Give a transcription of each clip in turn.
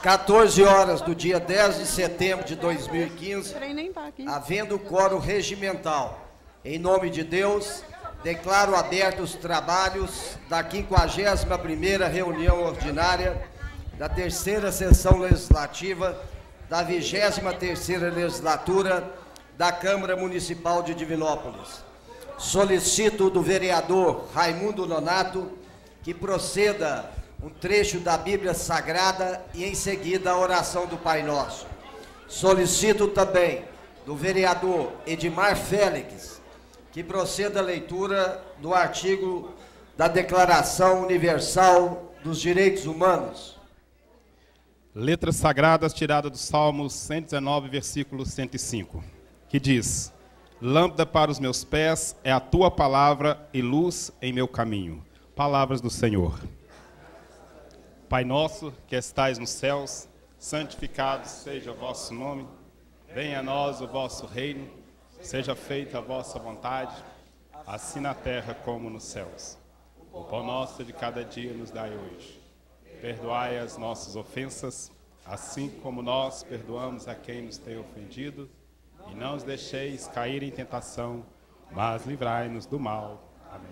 14 horas do dia 10 de setembro de 2015, havendo quórum regimental. Em nome de Deus, declaro abertos os trabalhos da 51ª reunião ordinária da terceira sessão legislativa da 23ª legislatura da Câmara Municipal de Divinópolis. Solicito do vereador Raimundo Nonato que proceda um trecho da Bíblia Sagrada e, em seguida, a oração do Pai Nosso. Solicito também do vereador Edmar Félix que proceda a leitura do artigo da Declaração Universal dos Direitos Humanos. Letras sagradas tiradas do Salmos 119, versículo 105, que diz: Lâmpada para os meus pés é a tua palavra e luz em meu caminho. Palavras do Senhor. Pai nosso, que estais nos céus, santificado seja o vosso nome. Venha a nós o vosso reino. Seja feita a vossa vontade, assim na terra como nos céus. O pão nosso de cada dia nos dai hoje. Perdoai as nossas ofensas, assim como nós perdoamos a quem nos tem ofendido. E não os deixeis cair em tentação, mas livrai-nos do mal. Amém.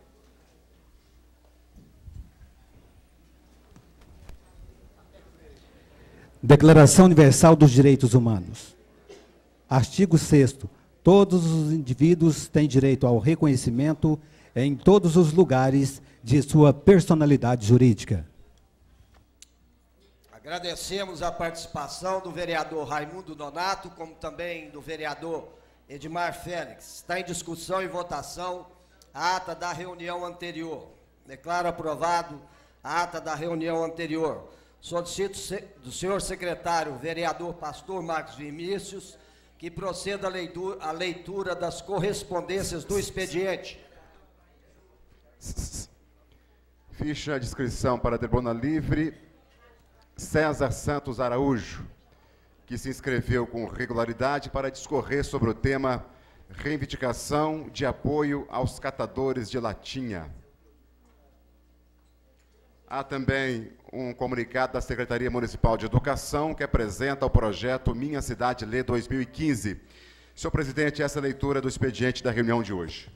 Declaração Universal dos Direitos Humanos. Artigo 6º. Todos os indivíduos têm direito ao reconhecimento em todos os lugares de sua personalidade jurídica. Agradecemos a participação do vereador Raimundo Nonato, como também do vereador Edmar Félix. Está em discussão e votação a ata da reunião anterior. Declaro aprovado a ata da reunião anterior. Solicito do senhor secretário, vereador Pastor Marcos Vinícius, que proceda a leitura das correspondências do expediente. Ficha de inscrição para a tribuna livre, César Santos Araújo, que se inscreveu com regularidade para discorrer sobre o tema reivindicação de apoio aos catadores de latinha. Há também um comunicado da Secretaria Municipal de Educação que apresenta o projeto Minha Cidade Lê 2015. Senhor presidente, essa é a leitura do expediente da reunião de hoje.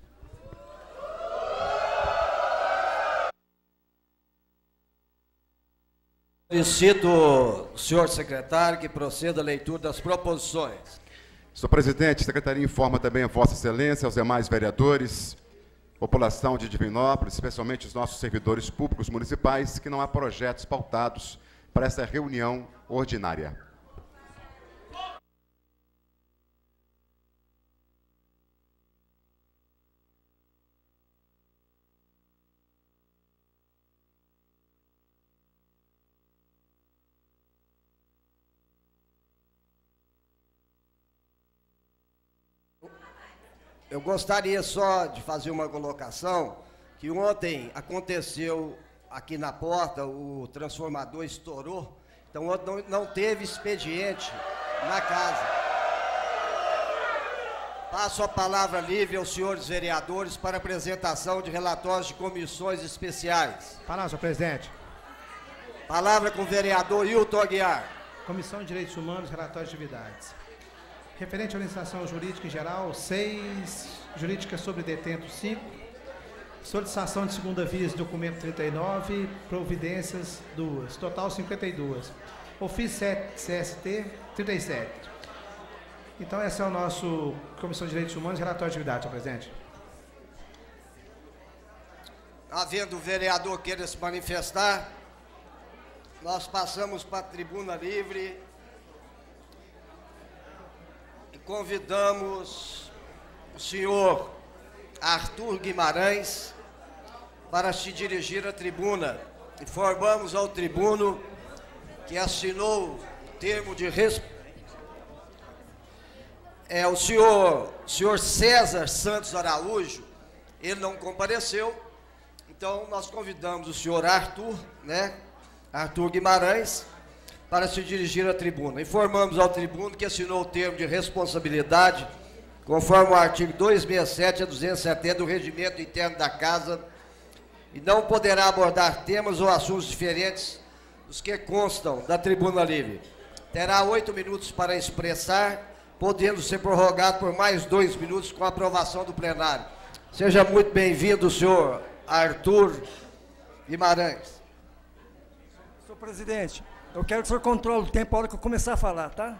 Solicito o senhor secretário que proceda a leitura das proposições. Senhor presidente, a Secretaria informa também a Vossa Excelência, aos demais vereadores, população de Divinópolis, especialmente os nossos servidores públicos municipais, que não há projetos pautados para essa reunião ordinária. Eu gostaria só de fazer uma colocação, que ontem aconteceu aqui na porta, o transformador estourou, então ontem não teve expediente na casa. Passo a palavra livre aos senhores vereadores para apresentação de relatórios de comissões especiais. Palavra, senhor presidente. Palavra com o vereador Hilton Aguiar. Comissão de Direitos Humanos, relatórios de atividades. Referente à organização jurídica em geral, 6, jurídica sobre detento 5, solicitação de segunda via, documento 39, providências 2, total 52. Ofício 7, CST 37. Então, esse é o nosso Comissão de Direitos Humanos, relatório de atividade, senhor presidente. Havendo o vereador queira se manifestar, nós passamos para a tribuna livre. Convidamos o senhor Arthur Guimarães para se dirigir à tribuna. Informamos ao tribuno que assinou o termo de o senhor César Santos Araújo, ele não compareceu, então nós convidamos o senhor Arthur, Arthur Guimarães, para se dirigir à tribuna. Informamos ao tribuno que assinou o termo de responsabilidade, conforme o artigo 267 a 270 do Regimento Interno da Casa, e não poderá abordar temas ou assuntos diferentes os que constam da tribuna livre. Terá 8 minutos para expressar, podendo ser prorrogado por mais 2 minutos com a aprovação do plenário. Seja muito bem-vindo, senhor Arthur Guimarães. Senhor presidente, eu quero que o senhor controle o tempo a hora que eu começar a falar, tá?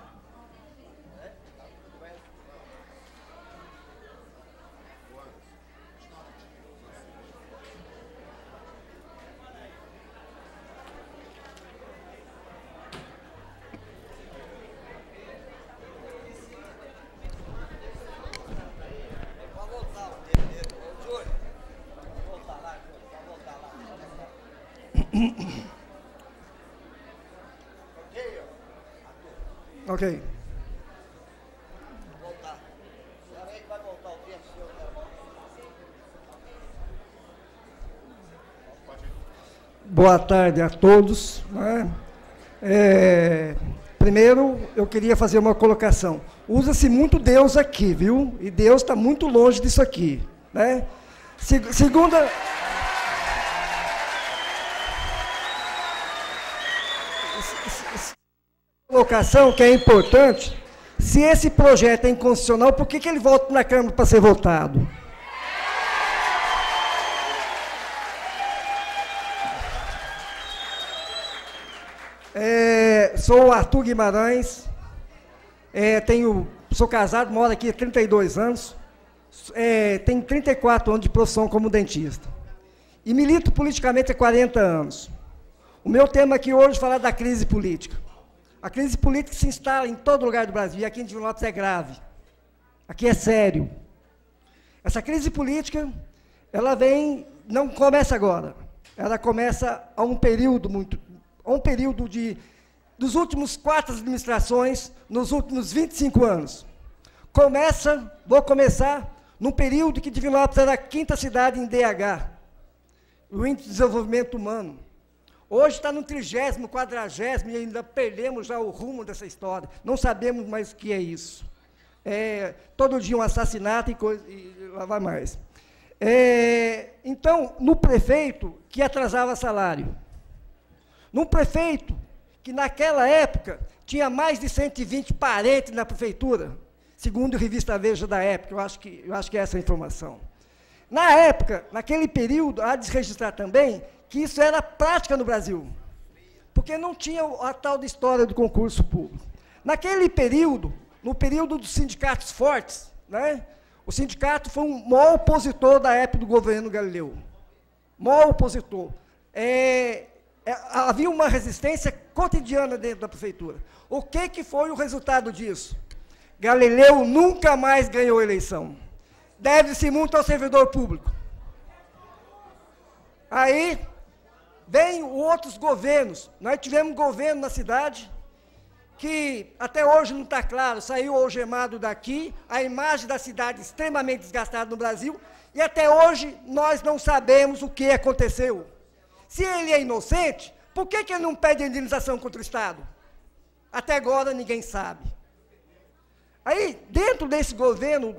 Ok. Boa tarde a todos. Né? Primeiro, eu queria fazer uma colocação. Usa-se muito Deus aqui, viu? E Deus está muito longe disso aqui. Né? Segunda colocação, que é importante, se esse projeto é inconstitucional, por que ele volta na Câmara para ser votado? Sou Arthur Guimarães, sou casado, moro aqui há 32 anos, tenho 34 anos de profissão como dentista. E milito politicamente há 40 anos. O meu tema aqui hoje é falar da crise política. A crise política se instala em todo lugar do Brasil, e aqui em Divinópolis é grave. Aqui é sério. Essa crise política, ela não começa agora. Ela começa a um período dos últimos 4 administrações, nos últimos 25 anos. Vou começar num período que Divinópolis era a 5ª cidade em DH, o Índice de Desenvolvimento Humano. Hoje está no 30º, 40º, e ainda perdemos já o rumo dessa história. Não sabemos mais o que é isso. Todo dia um assassinato e lá vai mais. Então, no prefeito que atrasava salário, num prefeito que naquela época tinha mais de 120 parentes na prefeitura, segundo a revista Veja da época, eu acho que é essa a informação. Na época, naquele período, há de se registrar também que isso era prática no Brasil, porque não tinha a tal de história do concurso público. Naquele período, no período dos sindicatos fortes, né, o sindicato foi um maior opositor da época do governo Galileu. Maior opositor. Havia uma resistência cotidiana dentro da prefeitura. O que foi o resultado disso? Galileu nunca mais ganhou eleição. Deve-se muito ao servidor público. Aí, vem outros governos. Nós tivemos um governo na cidade que até hoje não está claro, saiu algemado daqui, a imagem da cidade extremamente desgastada no Brasil, e até hoje nós não sabemos o que aconteceu. Se ele é inocente, por que ele não pede indenização contra o Estado? Até agora ninguém sabe. Aí, dentro desse governo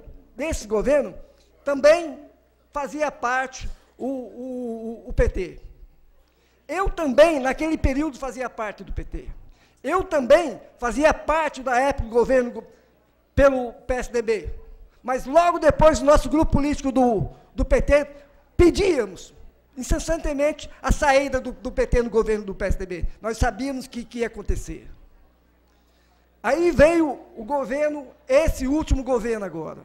também fazia parte o PT. Eu também, naquele período, fazia parte do PT. Eu também fazia parte da época do governo pelo PSDB. Mas logo depois, o nosso grupo político do PT pedíamos incessantemente a saída do PT no governo do PSDB. Nós sabíamos que ia acontecer. Aí veio o governo, esse último governo agora.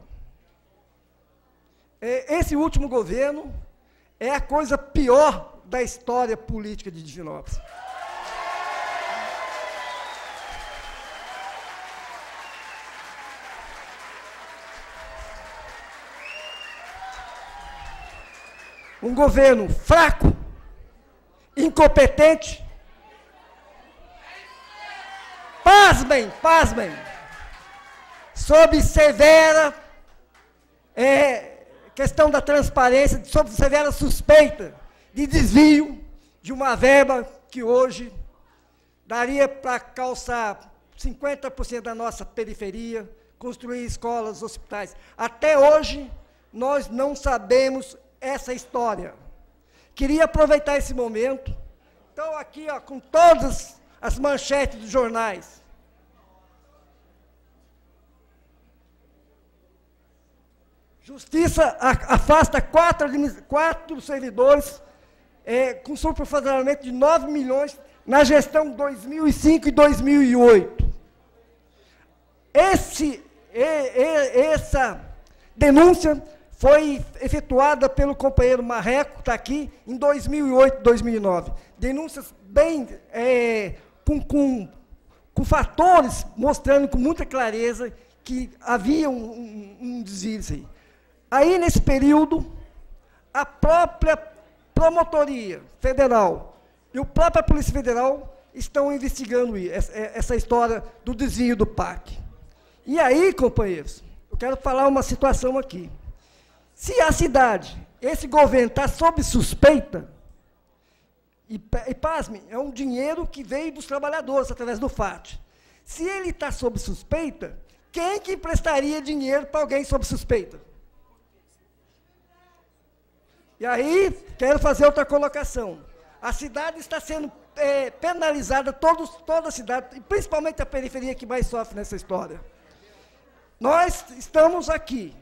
Esse último governo é a coisa pior da história política de Divinópolis. Um governo fraco, incompetente. Pasmem, sob severa questão da transparência, sob severa suspeita de desvio de uma verba que hoje daria para calçar 50% da nossa periferia, construir escolas, hospitais. Até hoje, nós não sabemos essa história. Queria aproveitar esse momento estou aqui ó, com todas as manchetes dos jornais. Justiça afasta 4 servidores com superfaturamento de 9 milhões na gestão 2005 e 2008. Essa denúncia foi efetuada pelo companheiro Marreco, está aqui, em 2008 e 2009. Denúncias bem, com fatores mostrando com muita clareza que havia um desvio. Aí, nesse período, a própria Promotoria Federal e a própria Polícia Federal estão investigando essa história do desvio do PAC. E aí, companheiros, eu quero falar uma situação aqui. Se a cidade, esse governo está sob suspeita, e pasmem, é um dinheiro que veio dos trabalhadores através do FAT. Se ele está sob suspeita, quem que emprestaria dinheiro para alguém sob suspeita? E aí, quero fazer outra colocação. A cidade está sendo penalizada, toda a cidade, e principalmente a periferia que mais sofre nessa história. Nós estamos aqui,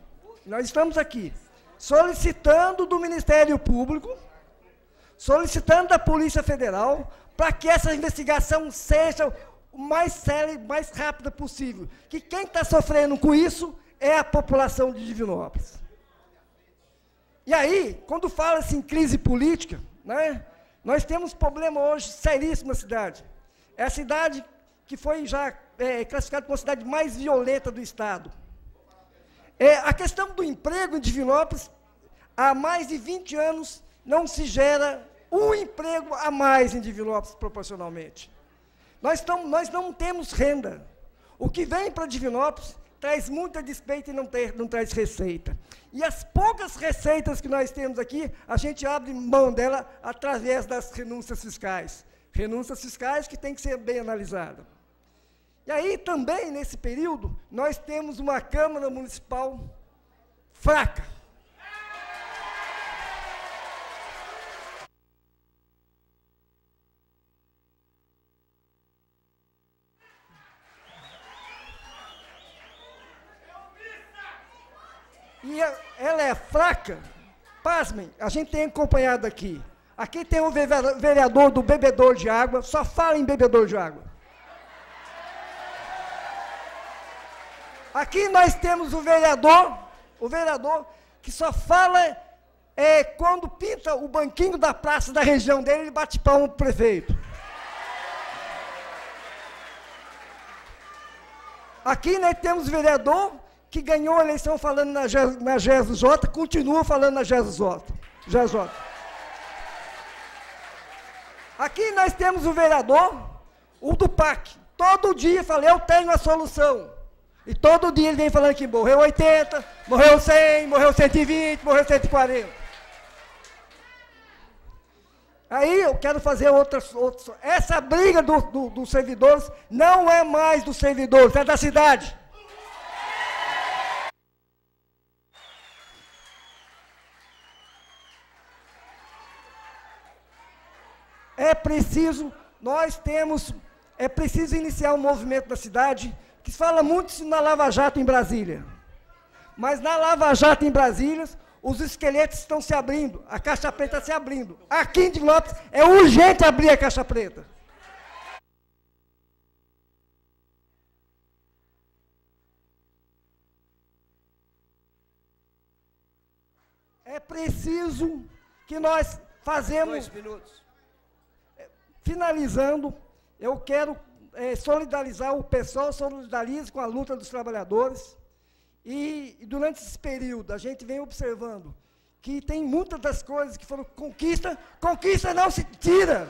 solicitando do Ministério Público, solicitando da Polícia Federal, para que essa investigação seja o mais séria e mais rápida possível. Que quem está sofrendo com isso é a população de Divinópolis. E aí, quando fala-se em crise política, né, nós temos um problema hoje seríssimo na cidade. É a cidade que foi já classificada como a cidade mais violenta do Estado. A questão do emprego em Divinópolis, há mais de 20 anos, não se gera um emprego a mais em Divinópolis, proporcionalmente. Nós não temos renda. O que vem para Divinópolis traz muita despesa e não traz receita. E as poucas receitas que nós temos aqui, a gente abre mão dela através das renúncias fiscais. Renúncias fiscais que têm que ser bem analisadas. E aí, também, nesse período, nós temos uma Câmara Municipal fraca. E ela é fraca, pasmem, a gente tem acompanhado aqui. Aqui tem o vereador do bebedor de água, só fala em bebedor de água. Aqui nós temos o vereador que só fala quando pinta o banquinho da praça da região dele, ele bate palma para o prefeito. Aqui nós temos o vereador que ganhou a eleição falando na GESJ, continua falando na GESJ. Aqui nós temos o vereador, o do PAC. Todo dia fala, eu tenho a solução. E todo dia ele vem falando que morreu 80, morreu 100, morreu 120, morreu 140. Aí eu quero fazer outras. Essa briga dos servidores não é mais dos servidores, é da cidade. É preciso iniciar um movimento na cidade, que se fala muito na Lava Jato em Brasília. Mas na Lava Jato em Brasília, os esqueletos estão se abrindo, a caixa preta está se abrindo. Aqui em Divinópolis é urgente abrir a caixa preta. É preciso que nós fazemos... 2 minutos. Finalizando, eu quero solidarizar o pessoal, solidariza com a luta dos trabalhadores. E durante esse período, a gente vem observando que tem muitas das coisas que foram conquista não se tira.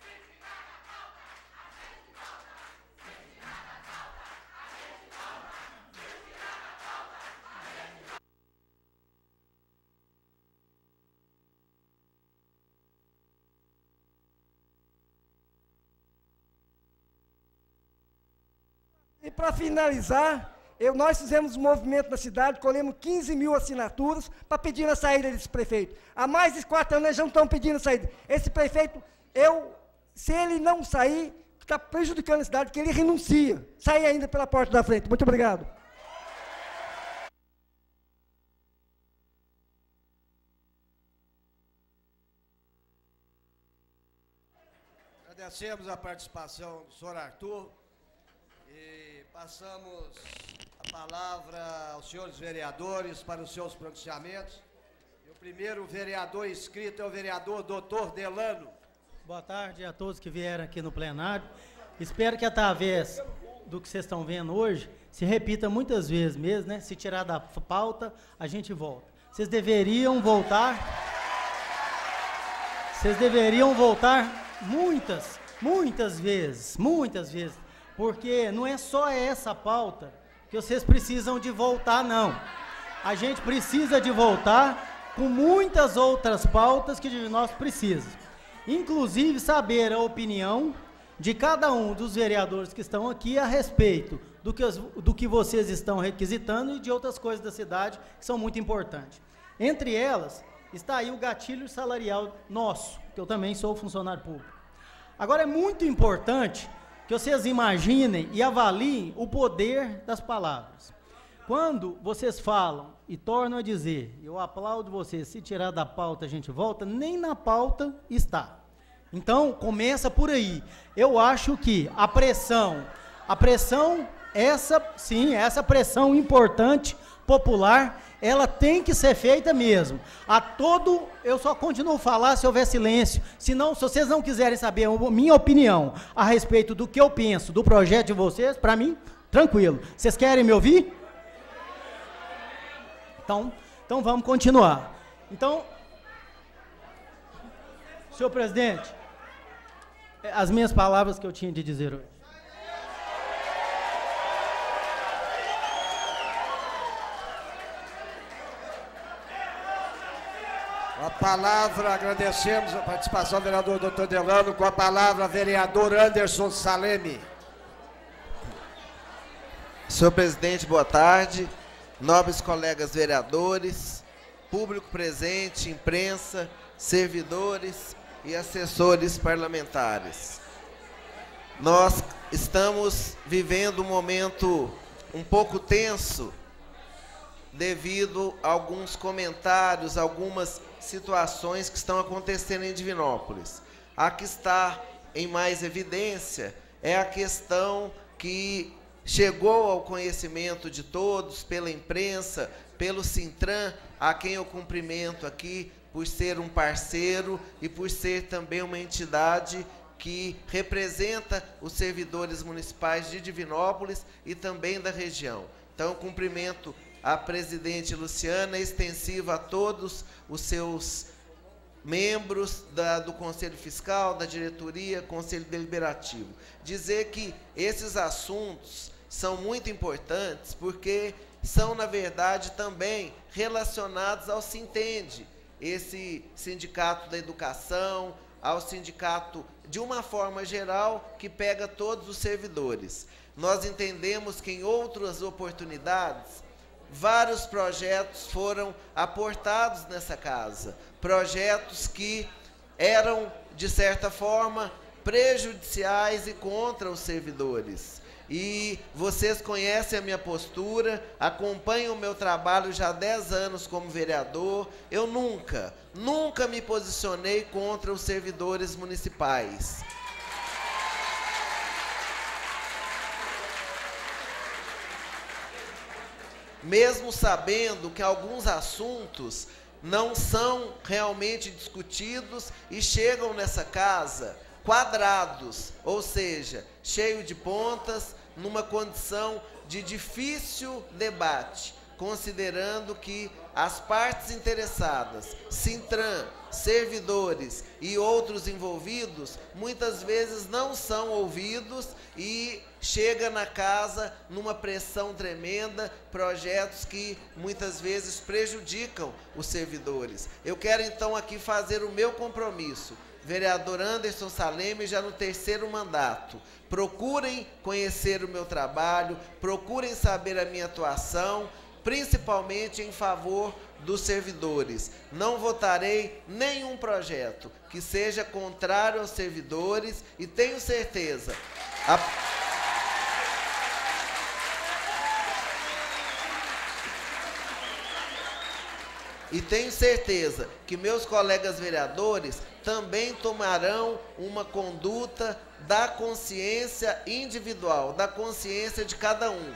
E para finalizar, nós fizemos um movimento na cidade, colhemos 15 mil assinaturas para pedir a saída desse prefeito. Há mais de 4 anos eles já não estão pedindo a saída. Esse prefeito, eu se ele não sair, está prejudicando a cidade, que ele renuncia. Sai ainda pela porta da frente. Muito obrigado. Agradecemos a participação do senhor Arthur e passamos a palavra aos senhores vereadores para os seus pronunciamentos. E o primeiro vereador inscrito é o vereador Dr. Delano. Boa tarde a todos que vieram aqui no plenário. Espero que através do que vocês estão vendo hoje se repita muitas vezes mesmo, né? Se tirar da pauta, a gente volta. Vocês deveriam voltar muitas vezes, porque não é só essa pauta que vocês precisam de voltar, não. A gente precisa de voltar com muitas outras pautas que nós precisamos. Inclusive saber a opinião de cada um dos vereadores que estão aqui a respeito do que vocês estão requisitando e de outras coisas da cidade que são muito importantes. Entre elas, está aí o gatilho salarial nosso, que eu também sou funcionário público. Agora, é muito importante que vocês imaginem e avaliem o poder das palavras. Quando vocês falam e tornam a dizer, eu aplaudo vocês, se tirar da pauta a gente volta, nem na pauta está. Então, começa por aí. Eu acho que a pressão, essa pressão importante, popular, ela tem que ser feita mesmo. Eu só continuo a falar se houver silêncio. Se vocês não quiserem saber a minha opinião a respeito do que eu penso, do projeto de vocês, para mim, tranquilo. Vocês querem me ouvir? Então vamos continuar. Então, senhor presidente, as minhas palavras que eu tinha de dizer hoje. A palavra, agradecemos a participação do vereador Dr. Delano, com a palavra vereador Anderson Saleme. Senhor presidente, boa tarde. Nobres colegas vereadores, público presente, imprensa, servidores e assessores parlamentares. Nós estamos vivendo um momento um pouco tenso devido a alguns comentários, algumas situações que estão acontecendo em Divinópolis. A que está em mais evidência é a questão que chegou ao conhecimento de todos, pela imprensa, pelo Sintran, a quem eu cumprimento aqui por ser um parceiro e por ser também uma entidade que representa os servidores municipais de Divinópolis e também da região. Então, eu cumprimento a presidente Luciana, extensiva a todos os seus membros do Conselho Fiscal, da diretoria, Conselho Deliberativo. Dizer que esses assuntos são muito importantes porque são, na verdade, também relacionados ao Sintende, esse sindicato da educação, ao sindicato, de uma forma geral, que pega todos os servidores. Nós entendemos que em outras oportunidades, vários projetos foram aportados nessa casa, projetos que eram, de certa forma, prejudiciais e contra os servidores. E vocês conhecem a minha postura, acompanham o meu trabalho já há 10 anos como vereador. Eu nunca me posicionei contra os servidores municipais. Mesmo sabendo que alguns assuntos não são realmente discutidos e chegam nessa casa quadrados, ou seja, cheio de pontas, numa condição de difícil debate, considerando que as partes interessadas, Sintran, servidores e outros envolvidos, muitas vezes não são ouvidos e chega na casa numa pressão tremenda, projetos que muitas vezes prejudicam os servidores. Eu quero então aqui fazer o meu compromisso. Vereador Anderson Saleme, já no 3º mandato. Procurem conhecer o meu trabalho, procurem saber a minha atuação, principalmente em favor dos servidores. Não votarei nenhum projeto que seja contrário aos servidores e tenho certeza... E tenho certeza que meus colegas vereadores também tomarão uma conduta da consciência individual, da consciência de cada um.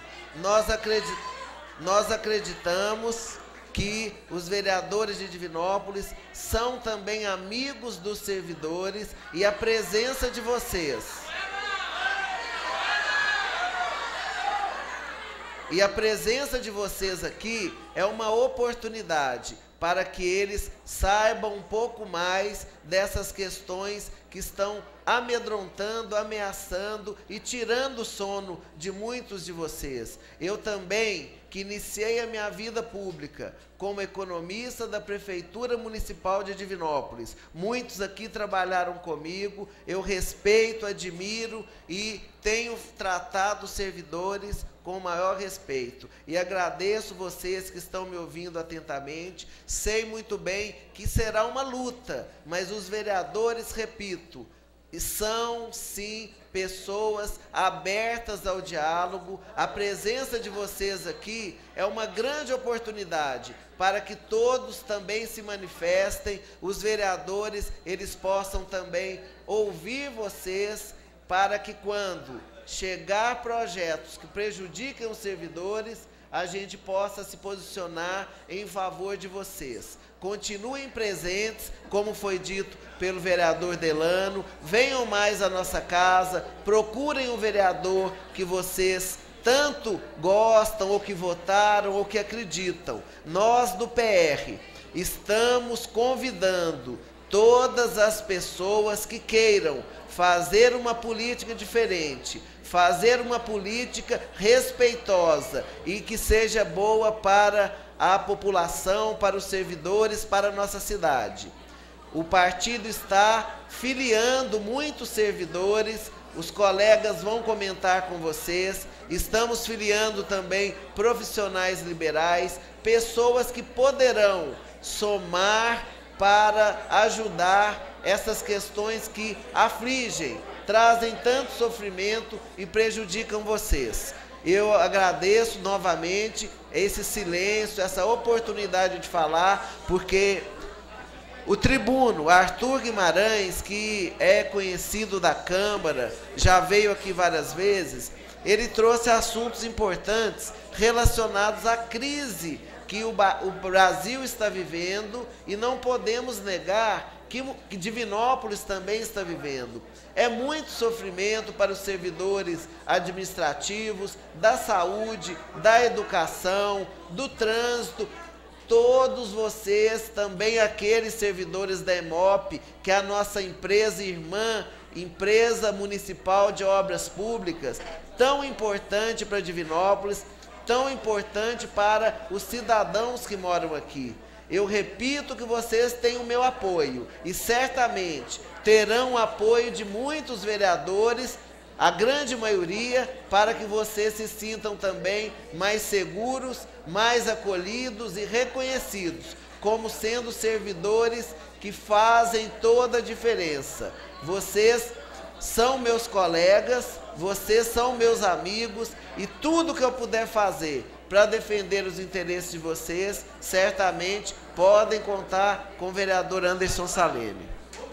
Nós acreditamos que os vereadores de Divinópolis são também amigos dos servidores e a presença de vocês... E a presença de vocês aqui é uma oportunidade para que eles saibam um pouco mais dessas questões que estão amedrontando, ameaçando e tirando o sono de muitos de vocês. Eu também, que iniciei a minha vida pública como economista da Prefeitura Municipal de Divinópolis. Muitos aqui trabalharam comigo, eu respeito, admiro e tenho tratado os servidores com o maior respeito. E agradeço vocês que estão me ouvindo atentamente. Sei muito bem que será uma luta, mas os vereadores, repito, são sim pessoas abertas ao diálogo. A presença de vocês aqui é uma grande oportunidade para que todos também se manifestem. Os vereadores, eles possam também ouvir vocês, para que quando chegar projetos que prejudiquem os servidores, a gente possa se posicionar em favor de vocês. Continuem presentes, como foi dito pelo vereador Delano, venham mais à nossa casa, procurem o vereador que vocês tanto gostam, ou que votaram, ou que acreditam. Nós do PR estamos convidando todas as pessoas que queiram fazer uma política diferente, fazer uma política respeitosa e que seja boa para a população, para os servidores, para a nossa cidade. O partido está filiando muitos servidores, os colegas vão comentar com vocês. Estamos filiando também profissionais liberais, pessoas que poderão somar para ajudar essas questões que afligem, trazem tanto sofrimento e prejudicam vocês. Eu agradeço novamente esse silêncio, essa oportunidade de falar, porque o tribuno Arthur Guimarães, que é conhecido da Câmara, já veio aqui várias vezes, ele trouxe assuntos importantes relacionados à crise que o Brasil está vivendo, e não podemos negar que Divinópolis também está vivendo. É muito sofrimento para os servidores administrativos, da saúde, da educação, do trânsito. Todos vocês, também aqueles servidores da EMOP, que é a nossa empresa irmã, Empresa Municipal de Obras Públicas, tão importante para Divinópolis, tão importante para os cidadãos que moram aqui. Eu repito que vocês têm o meu apoio e certamente terão o apoio de muitos vereadores, a grande maioria, para que vocês se sintam também mais seguros, mais acolhidos e reconhecidos como sendo servidores que fazem toda a diferença. Vocês são meus colegas, vocês são meus amigos, e tudo que eu puder fazer para defender os interesses de vocês, certamente podem contar com o vereador Anderson Saleme.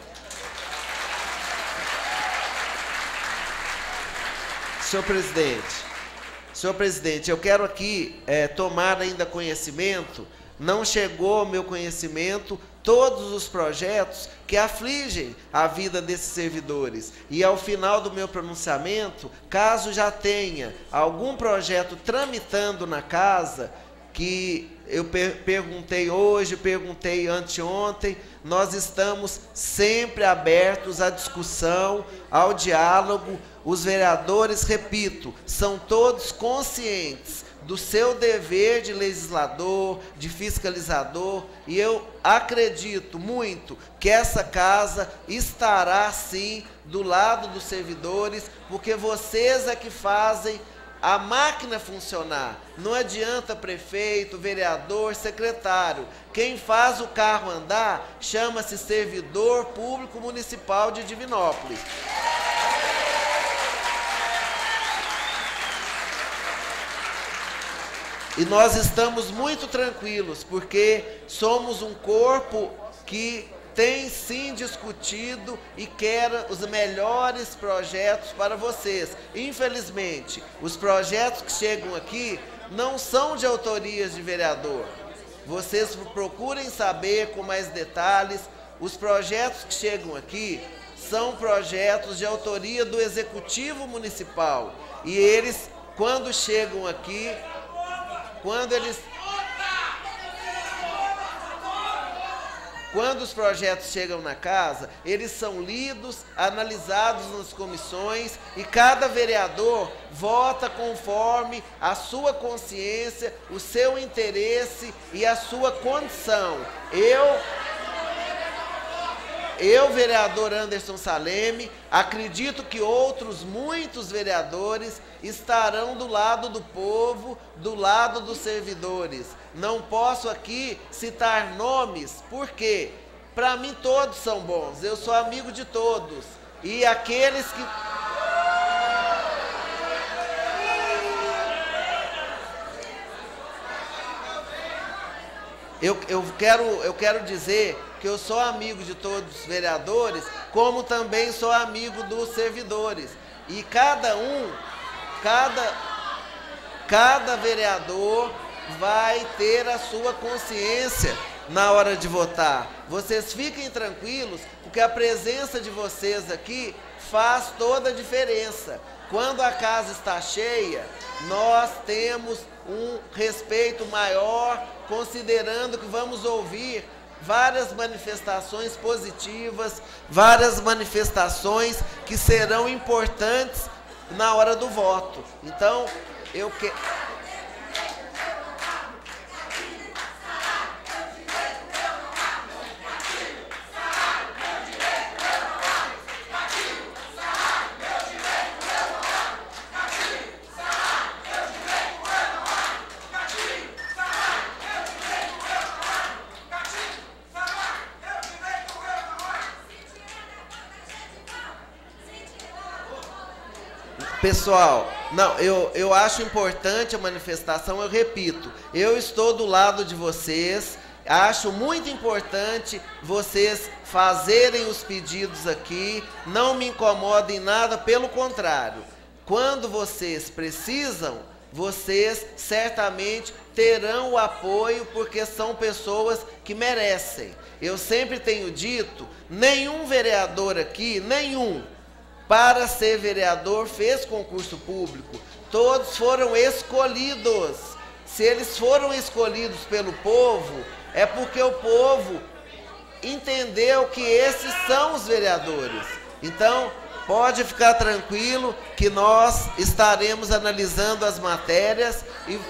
Senhor presidente, eu quero aqui tomar ainda conhecimento, não chegou ao meu conhecimento todos os projetos que afligem a vida desses servidores. E ao final do meu pronunciamento, caso já tenha algum projeto tramitando na casa, que eu perguntei hoje, perguntei anteontem, nós estamos sempre abertos à discussão, ao diálogo. Os vereadores, repito, são todos conscientes do seu dever de legislador, de fiscalizador, e eu acredito muito que essa casa estará sim do lado dos servidores, porque vocês é que fazem a máquina funcionar. Não adianta prefeito, vereador, secretário. Quem faz o carro andar chama-se servidor público municipal de Divinópolis. E nós estamos muito tranquilos, porque somos um corpo que tem sim discutido e quer os melhores projetos para vocês. Infelizmente, os projetos que chegam aqui não são de autorias de vereador. Vocês procurem saber com mais detalhes. Os projetos que chegam aqui são projetos de autoria do Executivo Municipal. E eles, quando chegam aqui, quando os projetos chegam na casa, eles são lidos, analisados nas comissões e cada vereador vota conforme a sua consciência, o seu interesse e a sua condição. Eu, vereador Anderson Saleme, acredito que outros muitos vereadores estarão do lado do povo, do lado dos servidores. Não posso aqui citar nomes, porque para mim todos são bons, eu sou amigo de todos. E aqueles que... Eu quero dizer que eu sou amigo de todos os vereadores, como também sou amigo dos servidores. E cada vereador vai ter a sua consciência na hora de votar. Vocês fiquem tranquilos, porque a presença de vocês aqui faz toda a diferença. Quando a casa está cheia, nós temos um respeito maior, considerando que vamos ouvir várias manifestações positivas, várias manifestações que serão importantes na hora do voto. Então, pessoal, eu acho importante a manifestação, eu repito, eu estou do lado de vocês, acho muito importante vocês fazerem os pedidos aqui, não me incomoda em nada, pelo contrário, quando vocês precisam, vocês certamente terão o apoio, porque são pessoas que merecem. Eu sempre tenho dito, nenhum vereador aqui, para ser vereador fez concurso público. Todos foram escolhidos. Se eles foram escolhidos pelo povo, é porque o povo entendeu que esses são os vereadores. Então, pode ficar tranquilo que nós estaremos analisando as matérias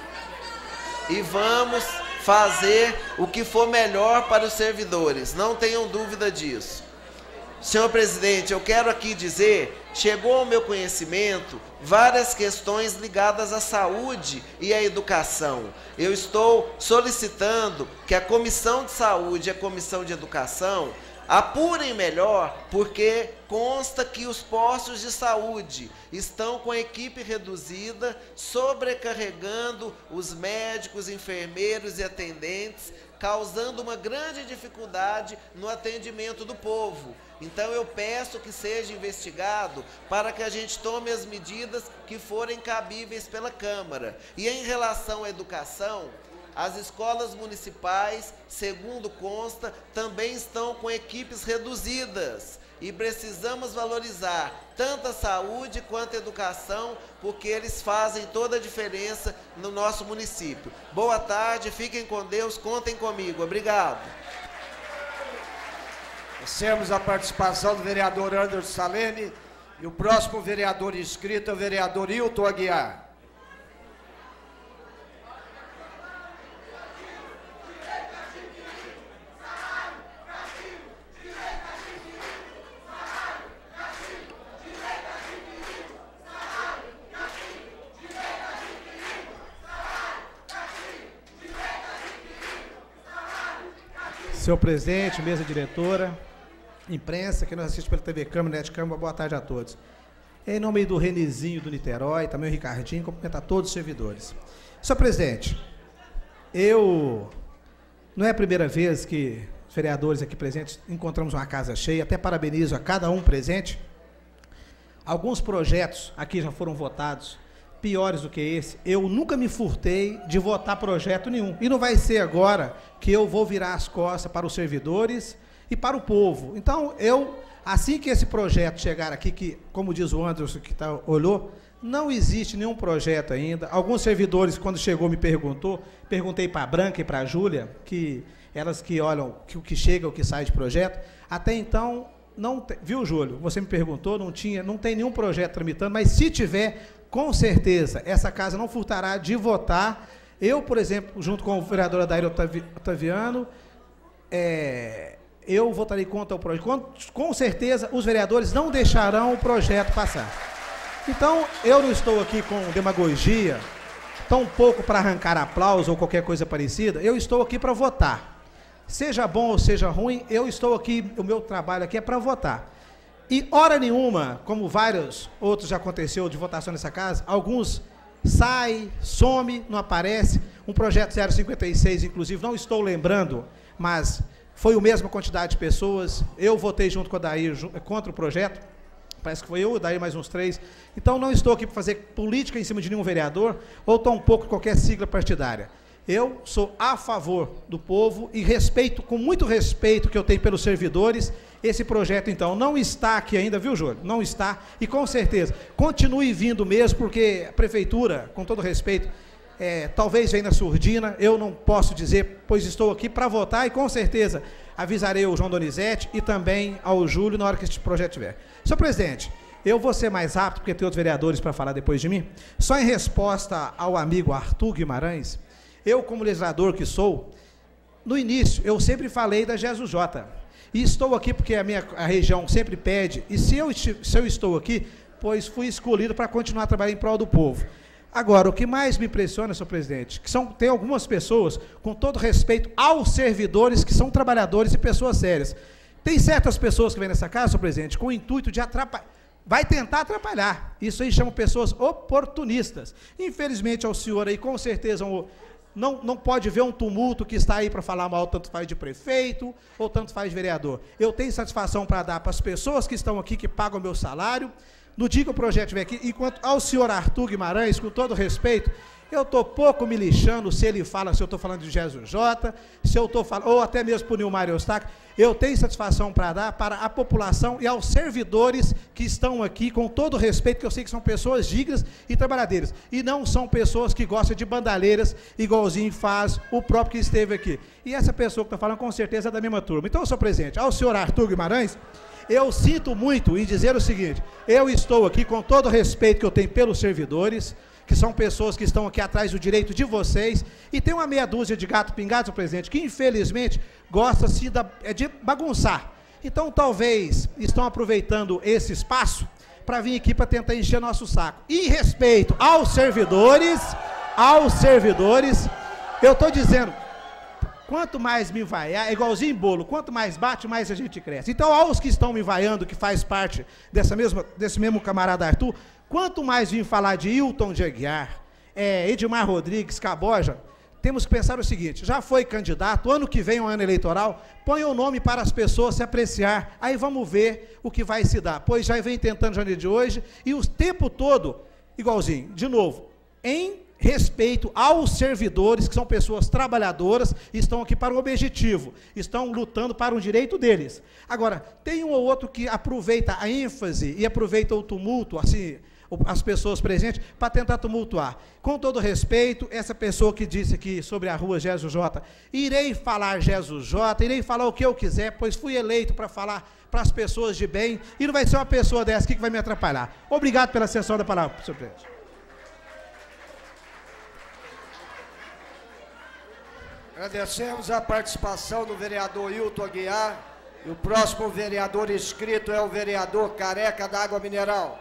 e vamos fazer o que for melhor para os servidores. Não tenham dúvida disso. Senhor presidente, eu quero aqui dizer, chegou ao meu conhecimento várias questões ligadas à saúde e à educação. Eu estou solicitando que a Comissão de Saúde e a Comissão de Educação apurem melhor, porque consta que os postos de saúde estão com a equipe reduzida, sobrecarregando os médicos, enfermeiros e atendentes, causando uma grande dificuldade no atendimento do povo. Então eu peço que seja investigado para que a gente tome as medidas que forem cabíveis pela Câmara. E em relação à educação, as escolas municipais, segundo consta, também estão com equipes reduzidas. E precisamos valorizar tanto a saúde quanto a educação, porque eles fazem toda a diferença no nosso município. Boa tarde, fiquem com Deus, contem comigo. Obrigado. Temos a participação do vereador Anderson Saleme e o próximo vereador inscrito é o vereador Hilton Aguiar. Senhor presidente, mesa diretora, imprensa, que nos assiste pela TV Câmara, Net Câmara, boa tarde a todos. Em nome do Renizinho do Niterói, também o Ricardinho, cumprimentar todos os servidores. Senhor presidente, não é a primeira vez que os vereadores aqui presentes encontramos uma casa cheia, até parabenizo a cada um presente. Alguns projetos aqui já foram votados, piores do que esse. Eu nunca me furtei de votar projeto nenhum. E não vai ser agora que eu vou virar as costas para os servidores e para o povo. Então, assim que esse projeto chegar aqui, que, como diz o Anderson, que olhou, não existe nenhum projeto ainda. Alguns servidores, quando chegou, me perguntei para a Branca e para a Júlia, que elas que olham o que chega, o que sai de projeto. Até então, não tem, viu, Júlio? Você me perguntou, não tem nenhum projeto tramitando, mas se tiver, com certeza, essa casa não furtará de votar. Eu, por exemplo, junto com o vereador Adair Otaviano, eu votarei contra o projeto. Com certeza, os vereadores não deixarão o projeto passar. Então, eu não estou aqui com demagogia, tão pouco para arrancar aplauso ou qualquer coisa parecida, eu estou aqui para votar. Seja bom ou seja ruim, eu estou aqui, o meu trabalho aqui é para votar. E hora nenhuma, como vários outros já aconteceu de votação nessa casa, alguns saem, some, não aparece. Um projeto 056, inclusive, não estou lembrando, mas foi a mesma quantidade de pessoas. Eu votei junto com o Dair contra o projeto. Parece que foi eu, o Dair mais uns 3. Então, não estou aqui para fazer política em cima de nenhum vereador, ou tampouco qualquer sigla partidária. Eu sou a favor do povo e respeito, com muito respeito que eu tenho pelos servidores, esse projeto, então, não está aqui ainda, viu, Júlio? Não está, e com certeza, continue vindo mesmo, porque a prefeitura, com todo respeito, talvez venha na surdina, eu não posso dizer, pois estou aqui para votar, e com certeza avisarei o João Donizete e também ao Júlio na hora que este projeto tiver. Senhor presidente, eu vou ser mais rápido, porque tem outros vereadores para falar depois de mim. Só em resposta ao amigo Arthur Guimarães, eu, como legislador que sou, no início, eu sempre falei da Jesus J. E estou aqui porque a região sempre pede, e se eu estou aqui, pois fui escolhido para continuar trabalhando em prol do povo. Agora, o que mais me impressiona, senhor presidente, que tem algumas pessoas, com todo respeito aos servidores, que são trabalhadores e pessoas sérias. Tem certas pessoas que vêm nessa casa, senhor presidente, com o intuito de atrapalhar, vai tentar atrapalhar. Isso aí chama pessoas oportunistas. Infelizmente, ao senhor aí, com certeza, não pode ver um tumulto que está aí para falar mal, tanto faz de prefeito, ou tanto faz de vereador. Eu tenho satisfação para dar para as pessoas que estão aqui, que pagam o meu salário. No dia que o projeto estiver aqui, enquanto ao senhor Arthur Guimarães, com todo respeito, eu estou pouco me lixando se ele fala, se eu estou falando de Jesus J, se eu estou falando, ou até mesmo por Nilmar Eustáquio, eu tenho satisfação para dar para a população e aos servidores que estão aqui, com todo respeito, que eu sei que são pessoas dignas e trabalhadeiras, e não são pessoas que gostam de bandalheiras, igualzinho faz o próprio que esteve aqui. E essa pessoa que está falando, com certeza, é da mesma turma. Então, senhor presidente, ao senhor Arthur Guimarães, eu sinto muito em dizer o seguinte, eu estou aqui com todo o respeito que eu tenho pelos servidores, que são pessoas que estão aqui atrás do direito de vocês, e tem uma meia dúzia de gato pingado, senhor presidente, que infelizmente gosta-se de bagunçar. Então, talvez, estão aproveitando esse espaço para vir aqui para tentar encher nosso saco. E em respeito aos servidores, eu estou dizendo, quanto mais me vaiar, é igualzinho bolo, quanto mais bate, mais a gente cresce. Então, aos que estão me vaiando, que faz parte desse mesmo camarada Arthur, quanto mais vim falar de Hilton de Aguiar, Edmar Rodrigues, Caboja, temos que pensar o seguinte, já foi candidato, ano que vem é um ano eleitoral, põe o nome para as pessoas se apreciar, aí vamos ver o que vai se dar, pois já vem tentando janeiro de hoje, e o tempo todo, igualzinho, de novo, em respeito aos servidores, que são pessoas trabalhadoras, estão aqui para um objetivo, estão lutando para um direito deles. Agora, tem um ou outro que aproveita a ênfase e aproveita o tumulto, assim, as pessoas presentes, para tentar tumultuar. Com todo respeito, essa pessoa que disse aqui sobre a rua Jesus J, irei falar Jesus J, irei falar o que eu quiser, pois fui eleito para falar para as pessoas de bem, e não vai ser uma pessoa dessa aqui que vai me atrapalhar. Obrigado pela cessão da palavra, senhor presidente. Agradecemos a participação do vereador Hilton Aguiar, e o próximo vereador inscrito é o vereador Careca da Água Mineral.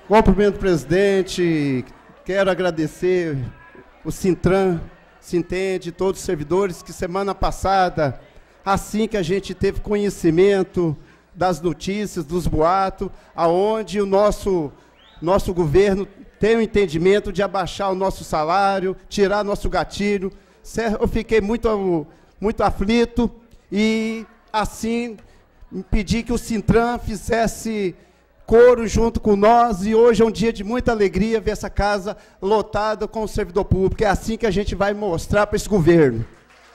Cumprimento o presidente, quero agradecer o Sintran, Sintende, todos os servidores, que semana passada, assim que a gente teve conhecimento das notícias, dos boatos, aonde o nosso governo tem o entendimento de abaixar o nosso salário, tirar nosso gatilho. Eu fiquei muito aflito e, assim, pedi que o Sintran fizesse coro junto com nós, e hoje é um dia de muita alegria ver essa casa lotada com o servidor público. É assim que a gente vai mostrar para esse governo.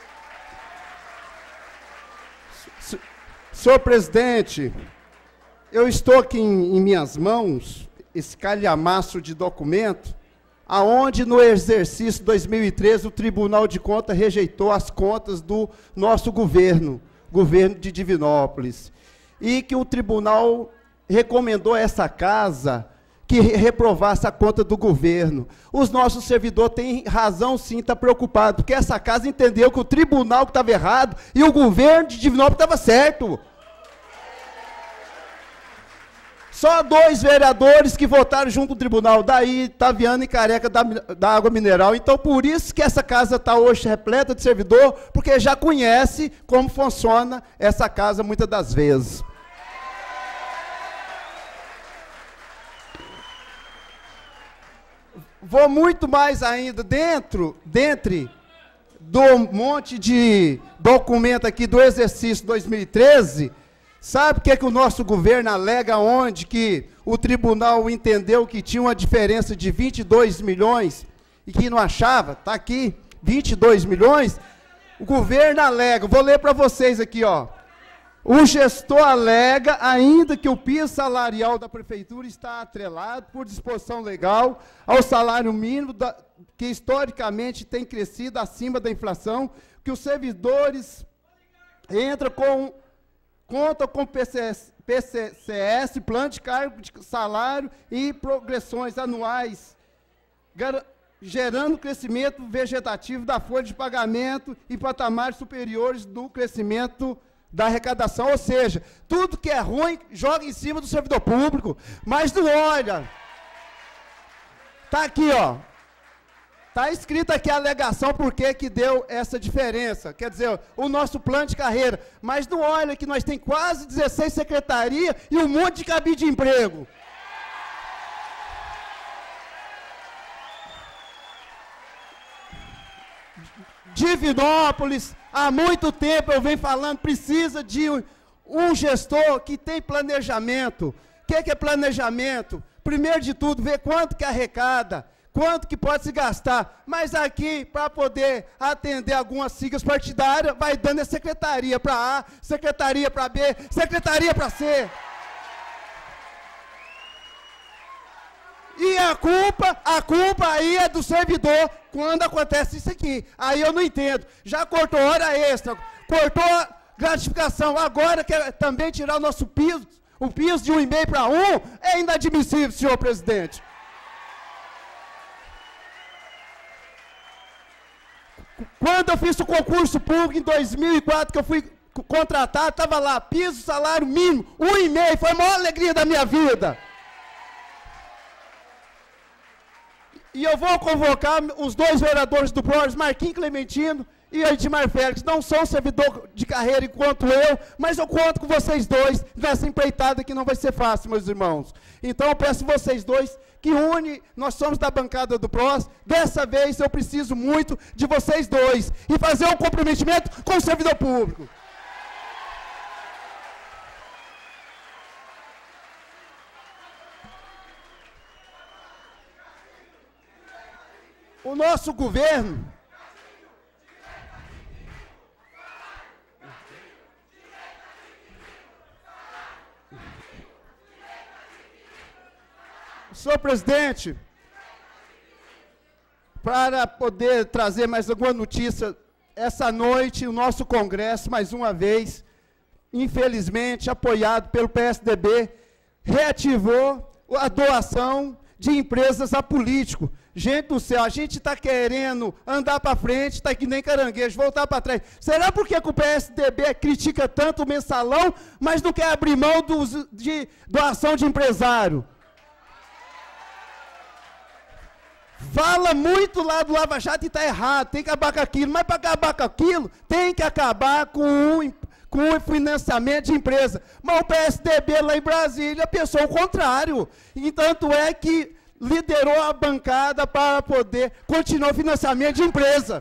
Senhor presidente, eu estou aqui em minhas mãos esse calhamaço de documento, aonde no exercício 2013 o Tribunal de Contas rejeitou as contas do nosso governo de Divinópolis, e que o tribunal recomendou a essa casa que reprovasse a conta do governo. Os nossos servidores têm razão, sim, estar preocupados, porque essa casa entendeu que o tribunal estava errado e o governo de Divinópolis estava certo. Só 2 vereadores que votaram junto com o tribunal, daí Taviano e Careca da Água Mineral. Então, por isso que essa casa está hoje repleta de servidor, porque já conhece como funciona essa casa muitas das vezes. Vou muito mais ainda dentre do monte de documento aqui do exercício 2013, sabe o que o nosso governo alega, onde que o tribunal entendeu que tinha uma diferença de 22 milhões e que não achava? Está aqui, 22 milhões. O governo alega, vou ler para vocês aqui, ó. O gestor alega ainda que o piso salarial da prefeitura está atrelado, por disposição legal, ao salário mínimo, que historicamente tem crescido acima da inflação, que os servidores contam com PCCS, plano de cargo de salário e progressões anuais, gerando crescimento vegetativo da folha de pagamento e patamares superiores do crescimento da arrecadação, ou seja, tudo que é ruim joga em cima do servidor público, mas não olha. Está aqui, ó. Está escrito aqui a alegação por que deu essa diferença, quer dizer, o nosso plano de carreira, mas não olha que nós temos quase 16 secretarias e um monte de cabide de emprego. Divinópolis, há muito tempo eu venho falando, precisa de um gestor que tem planejamento. O que é planejamento? Primeiro de tudo, ver quanto que arrecada, quanto que pode se gastar. Mas aqui, para poder atender algumas siglas partidárias, vai dando a secretaria para A, secretaria para B, secretaria para C. E a culpa aí é do servidor quando acontece isso aqui. Aí eu não entendo. Já cortou hora extra, cortou gratificação, agora quer também tirar o nosso piso, o piso de 1,5 para 1, é inadmissível, senhor presidente. Quando eu fiz o concurso público em 2004, que eu fui contratado, estava lá, piso, salário mínimo, 1,5, foi a maior alegria da minha vida. E eu vou convocar os 2 vereadores do PROS, Marquinhos Clementino e Edmar Félix. Não são servidor de carreira enquanto eu, mas eu conto com vocês dois nessa empreitada que não vai ser fácil, meus irmãos. Então eu peço vocês dois que nós somos da bancada do PROS. Dessa vez eu preciso muito de vocês dois e fazer um comprometimento com o servidor público. O nosso governo senhor presidente, para poder trazer mais alguma notícia, essa noite o nosso Congresso, mais uma vez, infelizmente, apoiado pelo PSDB, reativou a doação de empresas a político. Gente do céu, a gente está querendo andar para frente, está que nem caranguejo, voltar para trás. Será porque o PSDB critica tanto o mensalão, mas não quer abrir mão de doação de empresário? Fala muito lá do Lava Jato e está errado, tem que acabar com aquilo. Mas para acabar com aquilo, tem que acabar com o financiamento de empresa. Mas o PSDB lá em Brasília pensou o contrário. E tanto é que liderou a bancada para poder continuar o financiamento de empresa.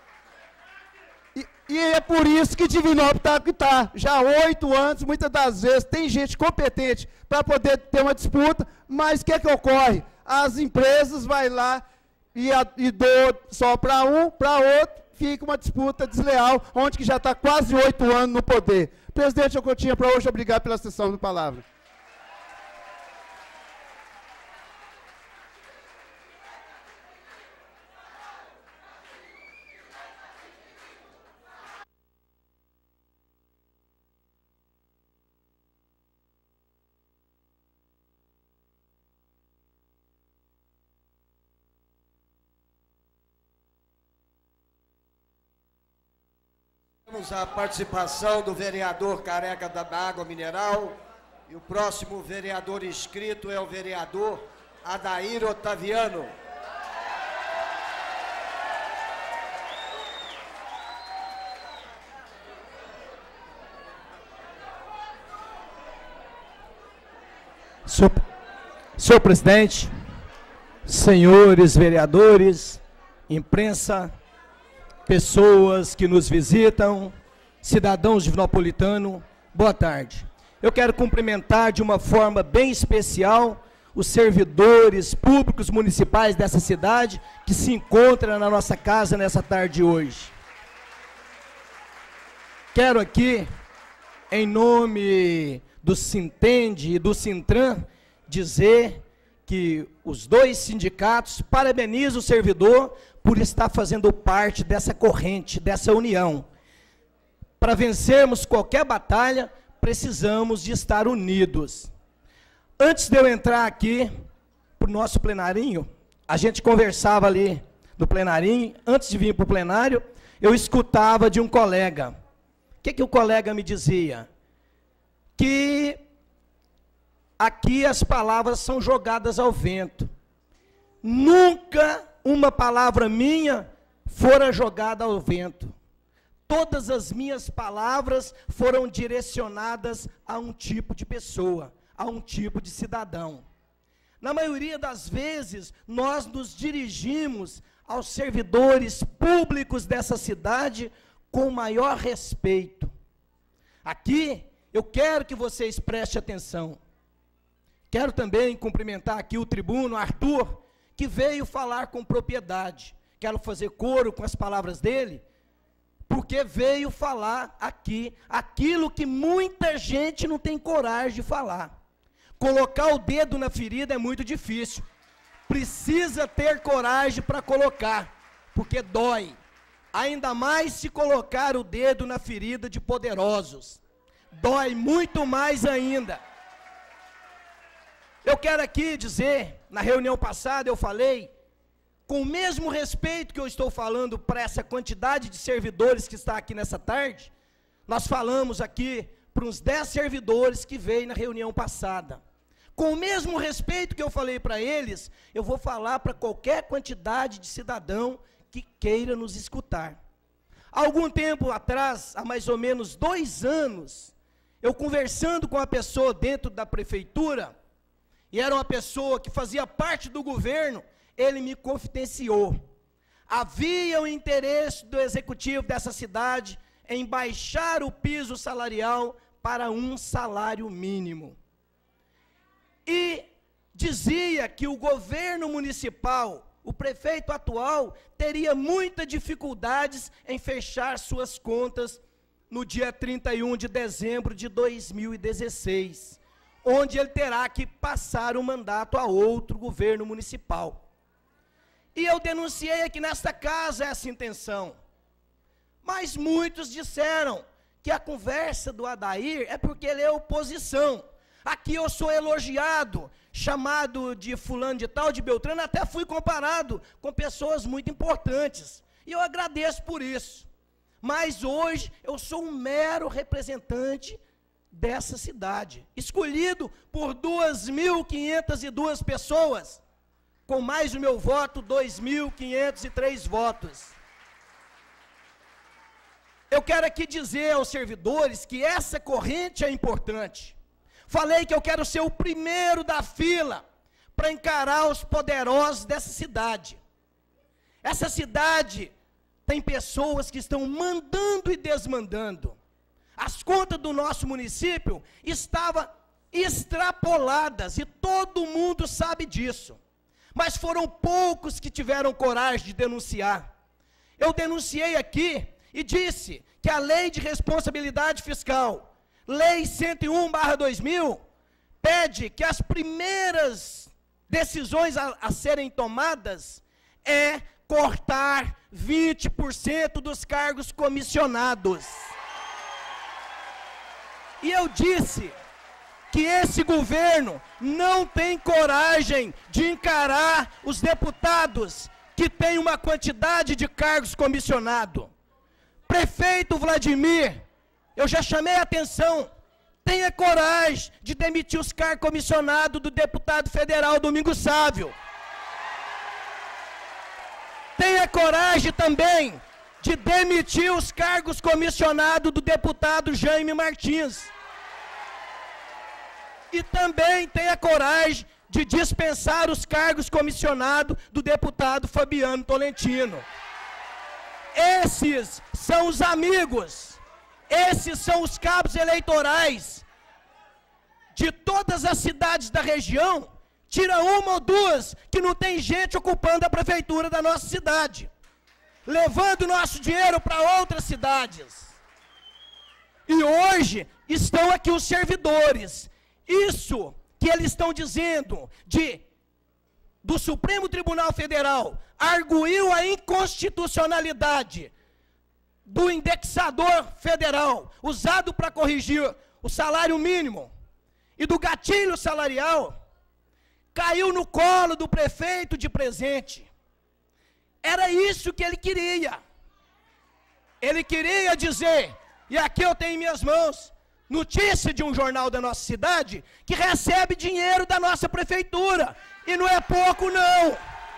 E é por isso que Divinópolis está que está. Já há 8 anos, muitas das vezes, tem gente competente para poder ter uma disputa, mas o que é que ocorre? As empresas vão lá e dão só para um, para outro, fica uma disputa desleal, onde que já está quase 8 anos no poder. Presidente, é o que eu tinha para hoje. Obrigado pela sessão de palavra. Temos a participação do vereador Careca da Água Mineral e o próximo vereador inscrito é o vereador Adair Otaviano. Senhor presidente, senhores vereadores, imprensa, pessoas que nos visitam, cidadãos divinopolitanos, boa tarde. Eu quero cumprimentar de uma forma bem especial os servidores públicos municipais dessa cidade que se encontram na nossa casa nessa tarde de hoje. Quero aqui, em nome do Sintende e do Sintran, dizer que os dois sindicatos parabenizam o servidor por estar fazendo parte dessa corrente, dessa união. Para vencermos qualquer batalha, precisamos de estar unidos. Antes de eu entrar aqui para o nosso plenarinho, a gente conversava ali no plenarinho, antes de vir para o plenário, eu escutava de um colega. O que o colega me dizia? Que aqui as palavras são jogadas ao vento. Nunca uma palavra minha fora jogada ao vento. Todas as minhas palavras foram direcionadas a um tipo de pessoa, a um tipo de cidadão. Na maioria das vezes, nós nos dirigimos aos servidores públicos dessa cidade com maior respeito. Aqui, eu quero que vocês prestem atenção. Quero também cumprimentar aqui o tribuno Arthur, que veio falar com propriedade. Quero fazer coro com as palavras dele, porque veio falar aqui aquilo que muita gente não tem coragem de falar. Colocar o dedo na ferida é muito difícil. Precisa ter coragem para colocar, porque dói. Ainda mais se colocar o dedo na ferida de poderosos. Dói muito mais ainda. Eu quero aqui dizer, na reunião passada eu falei, com o mesmo respeito que eu estou falando para essa quantidade de servidores que está aqui nessa tarde, nós falamos aqui para uns 10 servidores que veio na reunião passada. Com o mesmo respeito que eu falei para eles, eu vou falar para qualquer quantidade de cidadão que queira nos escutar. Há algum tempo atrás, há mais ou menos 2 anos, eu conversando com uma pessoa dentro da prefeitura, e era uma pessoa que fazia parte do governo, ele me confidenciou. Havia o interesse do executivo dessa cidade em baixar o piso salarial para um salário mínimo. E dizia que o governo municipal, o prefeito atual, teria muitas dificuldades em fechar suas contas no dia 31 de dezembro de 2016. Onde ele terá que passar o mandato a outro governo municipal. E eu denunciei aqui nesta casa essa intenção. Mas muitos disseram que a conversa do Adair é porque ele é oposição. Aqui eu sou elogiado, chamado de fulano de tal, de Beltrano, até fui comparado com pessoas muito importantes. E eu agradeço por isso. Mas hoje eu sou um mero representante dessa cidade, escolhido por 2.502 pessoas, com mais o meu voto, 2.503 votos. Eu quero aqui dizer aos servidores que essa corrente é importante. Falei que eu quero ser o primeiro da fila para encarar os poderosos dessa cidade. Essa cidade tem pessoas que estão mandando e desmandando. As contas do nosso município estavam extrapoladas e todo mundo sabe disso. Mas foram poucos que tiveram coragem de denunciar. Eu denunciei aqui e disse que a Lei de Responsabilidade Fiscal, Lei 101/2000, pede que as primeiras decisões a serem tomadas é cortar 20% dos cargos comissionados. E eu disse que esse governo não tem coragem de encarar os deputados que têm uma quantidade de cargos comissionados. Prefeito Vladimir, eu já chamei a atenção, tenha coragem de demitir os cargos comissionados do deputado federal Domingos Sávio. Tenha coragem também de demitir os cargos comissionados do deputado Jaime Martins. E também tenha coragem de dispensar os cargos comissionados do deputado Fabiano Tolentino. Esses são os amigos, esses são os cabos eleitorais de todas as cidades da região. Tira uma ou duas que não tem gente ocupando a prefeitura da nossa cidade, levando nosso dinheiro para outras cidades. E hoje estão aqui os servidores. Isso que eles estão dizendo do Supremo Tribunal Federal arguiu a inconstitucionalidade do indexador federal usado para corrigir o salário mínimo e do gatilho salarial, caiu no colo do prefeito de presente. Era isso que ele queria. Ele queria dizer, e aqui eu tenho em minhas mãos, notícia de um jornal da nossa cidade, que recebe dinheiro da nossa prefeitura. E não é pouco, não.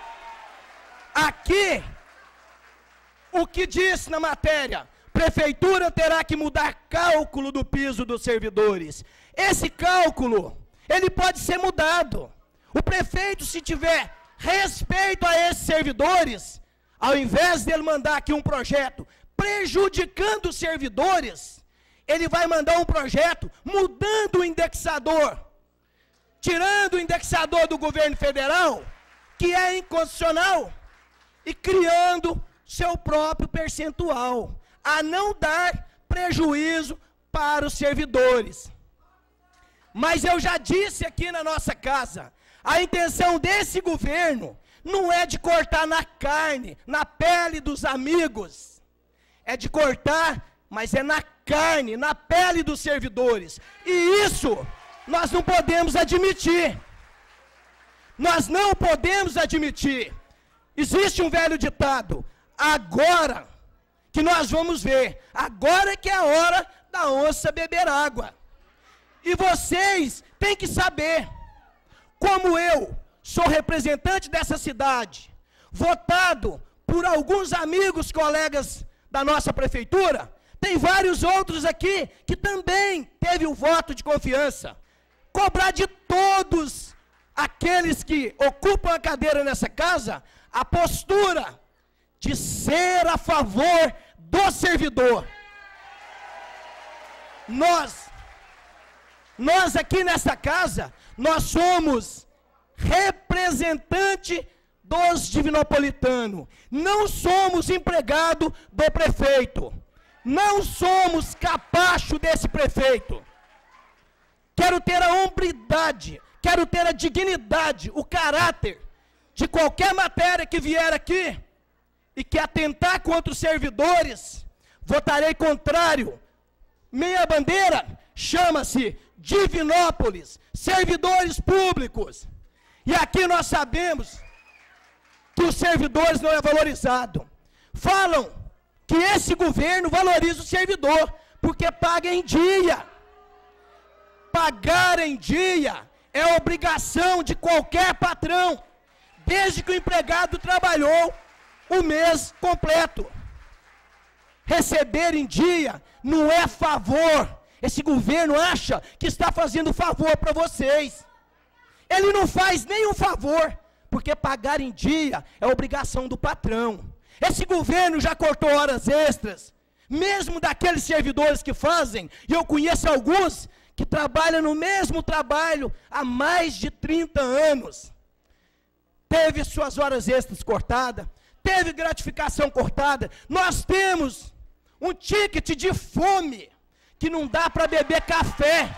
Aqui, o que diz na matéria? Prefeitura terá que mudar cálculo do piso dos servidores. Esse cálculo, ele pode ser mudado. O prefeito, se tiver respeito a esses servidores, ao invés dele mandar aqui um projeto prejudicando os servidores, ele vai mandar um projeto mudando o indexador, tirando o indexador do governo federal, que é inconstitucional, e criando seu próprio percentual, a não dar prejuízo para os servidores. Mas eu já disse aqui na nossa casa, a intenção desse governo não é de cortar na carne, na pele dos amigos, é de cortar, mas é na carne, na pele dos servidores. E isso nós não podemos admitir. Nós não podemos admitir. Existe um velho ditado, agora que nós vamos ver, agora que é a hora da onça beber água. E vocês têm que saber, como eu sou representante dessa cidade, votado por alguns amigos, colegas da nossa prefeitura, tem vários outros aqui que também teve o voto de confiança. Cobrar de todos aqueles que ocupam a cadeira nessa casa, a postura de ser a favor do servidor. Nós aqui nessa casa, nós somos representante dos divinopolitanos. Não somos empregado do prefeito. Não somos capacho desse prefeito. Quero ter a hombridade, quero ter a dignidade, o caráter de qualquer matéria que vier aqui e que atentar contra os servidores, votarei contrário. Minha bandeira chama-se Divinópolis, servidores públicos. E aqui nós sabemos que os servidores não é valorizado. Falam que esse governo valoriza o servidor, porque paga em dia. Pagar em dia é obrigação de qualquer patrão, desde que o empregado trabalhou o mês completo. Receber em dia não é favor. Esse governo acha que está fazendo favor para vocês. Ele não faz nenhum favor, porque pagar em dia é obrigação do patrão. Esse governo já cortou horas extras, mesmo daqueles servidores que fazem, e eu conheço alguns que trabalham no mesmo trabalho há mais de 30 anos. Teve suas horas extras cortadas, teve gratificação cortada. Nós temos um ticket de fome, que não dá para beber café.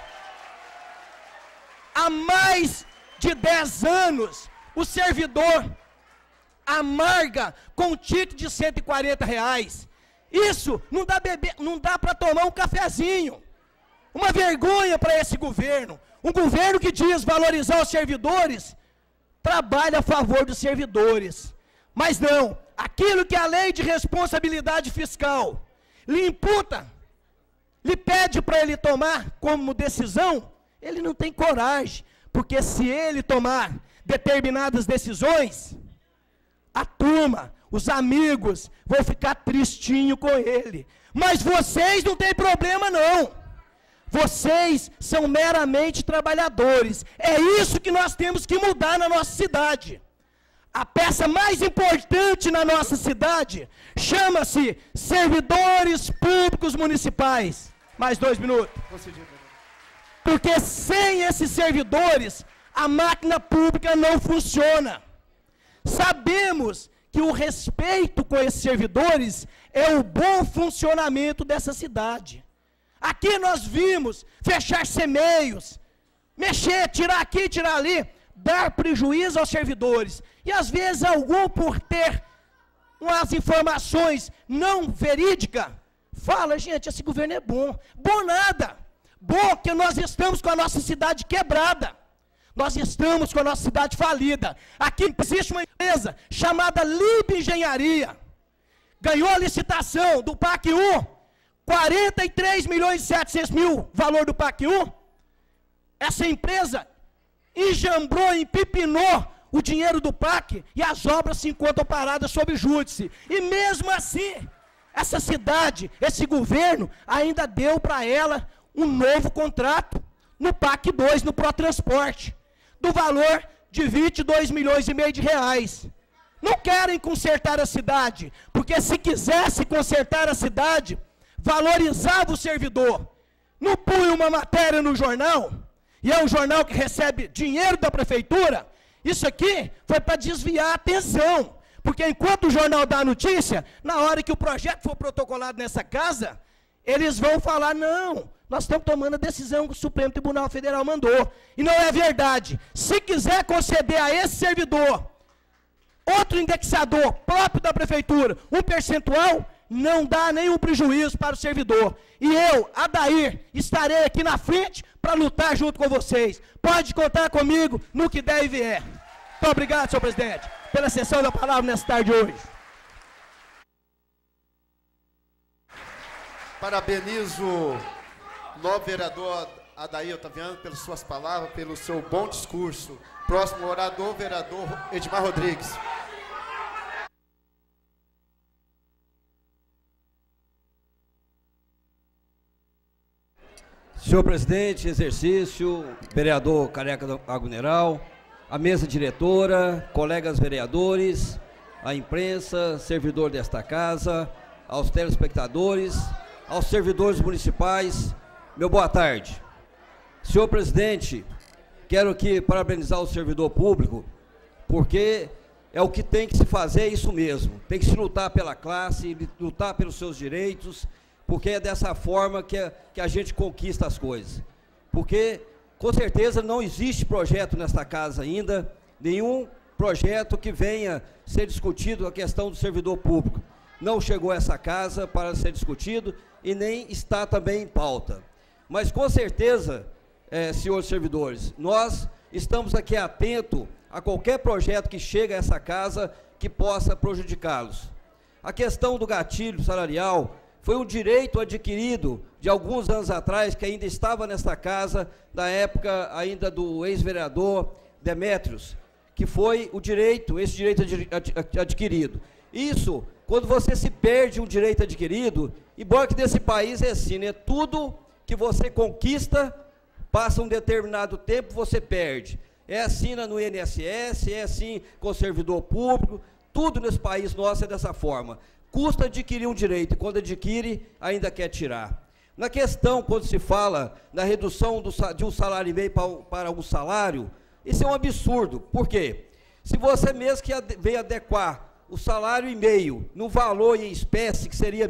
Há mais de 10 anos, o servidor amarga com um ticket de R$140. Isso não dá para tomar um cafezinho. Uma vergonha para esse governo. Um governo que diz valorizar os servidores, trabalha a favor dos servidores. Mas não, aquilo que a lei de responsabilidade fiscal lhe imputa, lhe pede para ele tomar como decisão, ele não tem coragem, porque se ele tomar determinadas decisões, a turma, os amigos, vão ficar tristinho com ele. Mas vocês não têm problema não. Vocês são meramente trabalhadores. É isso que nós temos que mudar na nossa cidade. A peça mais importante na nossa cidade chama-se servidores públicos municipais. Mais 2 minutos. Porque sem esses servidores, a máquina pública não funciona. Sabemos que o respeito com esses servidores é o bom funcionamento dessa cidade. Aqui nós vimos fechar semeios, mexer, tirar aqui, tirar ali, dar prejuízo aos servidores. E às vezes algum, por ter umas informações não verídicas, fala, gente, esse governo é bom. Bom nada. Bom que nós estamos com a nossa cidade quebrada. Nós estamos com a nossa cidade falida. Aqui existe uma empresa chamada Lib Engenharia. Ganhou a licitação do PAC 1, 43.700.000 valor do PAC 1. Essa empresa enjambrou, empipinou o dinheiro do PAC e as obras se encontram paradas sob júdice. E mesmo assim, essa cidade, esse governo, ainda deu para ela um novo contrato no PAC 2, no Protransporte, do valor de 22,5 milhões de reais. Não querem consertar a cidade, porque se quisesse consertar a cidade, valorizava o servidor. Não punha uma matéria no jornal, e é um jornal que recebe dinheiro da prefeitura. Isso aqui foi para desviar a atenção, porque enquanto o jornal dá a notícia, na hora que o projeto for protocolado nessa casa, eles vão falar, não, nós estamos tomando a decisão que o Supremo Tribunal Federal mandou. E não é verdade. Se quiser conceder a esse servidor outro indexador próprio da prefeitura, um percentual, não dá nenhum prejuízo para o servidor. E eu, Adair, estarei aqui na frente para lutar junto com vocês. Pode contar comigo no que der e vier. Muito obrigado, senhor presidente, pela sessão da palavra nessa tarde de hoje. Parabenizo o novo vereador Adair Otaviano pelas suas palavras, pelo seu bom discurso. Próximo orador, vereador Edmar Rodrigues. Senhor presidente, exercício, vereador Careca Aguneral, a mesa diretora, colegas vereadores, a imprensa, servidor desta casa, aos telespectadores, aos servidores municipais, meu boa tarde. Senhor presidente, quero aqui parabenizar o servidor público, porque é o que tem que se fazer, é isso mesmo. Tem que se lutar pela classe, lutar pelos seus direitos, porque é dessa forma que a gente conquista as coisas. Porque, com certeza, não existe projeto nesta casa ainda, nenhum projeto que venha ser discutido a questão do servidor público. Não chegou a essa casa para ser discutido e nem está também em pauta. Mas, com certeza, senhores servidores, nós estamos aqui atentos a qualquer projeto que chegue a essa casa que possa prejudicá-los. A questão do gatilho salarial foi um direito adquirido de alguns anos atrás, que ainda estava nesta casa, da época ainda do ex-vereador Demétrios, que foi o direito, esse direito adquirido. Isso, quando você se perde um direito adquirido, embora que nesse país é assim, né? Tudo que você conquista, passa um determinado tempo, você perde. É assim no INSS, é assim com o servidor público, tudo nesse país nosso é dessa forma. Custa adquirir um direito, e quando adquire, ainda quer tirar. Na questão, quando se fala na redução de um salário e meio para um salário, isso é um absurdo. Por quê? Se você mesmo que veio adequar o salário e meio no valor em espécie, que seria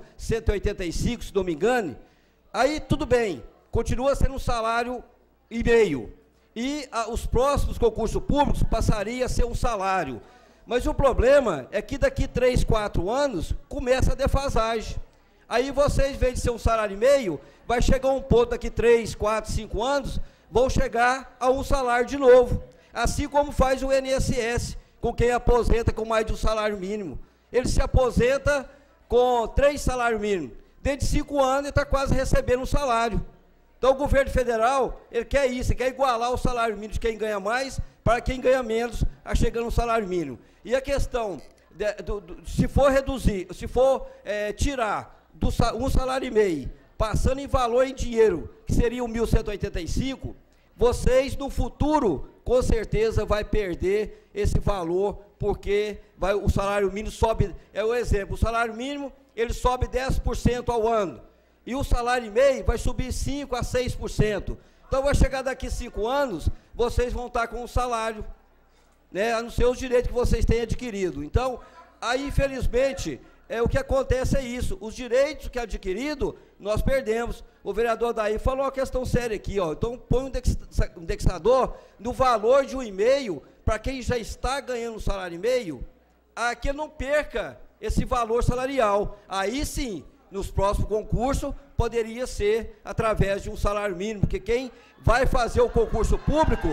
1.185, se não me engane, aí tudo bem, continua sendo um salário e meio. E os próximos concursos públicos passaria a ser um salário. Mas o problema é que daqui 3, 4 anos começa a defasagem. Aí vocês, em vez de ser um salário e meio, vai chegar um ponto daqui 3, 4, 5 anos, vão chegar a um salário de novo. Assim como faz o INSS, com quem aposenta com mais de um salário mínimo. Ele se aposenta com 3 salários mínimos. Dentro de 5 anos ele está quase recebendo um salário. Então o governo federal, ele quer isso, ele quer igualar o salário mínimo de quem ganha mais para quem ganha menos, a chegando um salário mínimo. E a questão, se for reduzir, se for tirar um salário e meio, passando em valor em dinheiro, que seria o 1.185, vocês no futuro, com certeza, vai perder esse valor, porque o salário mínimo sobe, é o exemplo, o salário mínimo, ele sobe 10% ao ano. E o salário e meio vai subir 5% a 6%. Então, vai chegar daqui 5 anos, vocês vão estar com um salário, né, a não ser os direitos que vocês têm adquirido. Então, aí, infelizmente, o que acontece é isso. Os direitos que adquirido, nós perdemos. O vereador daí falou uma questão séria aqui, ó. Então, põe um indexador no valor de 1,5, para quem já está ganhando um salário e meio, que não perca esse valor salarial. Aí, sim, nos próximos concursos, poderia ser através de um salário mínimo, porque quem vai fazer o concurso público,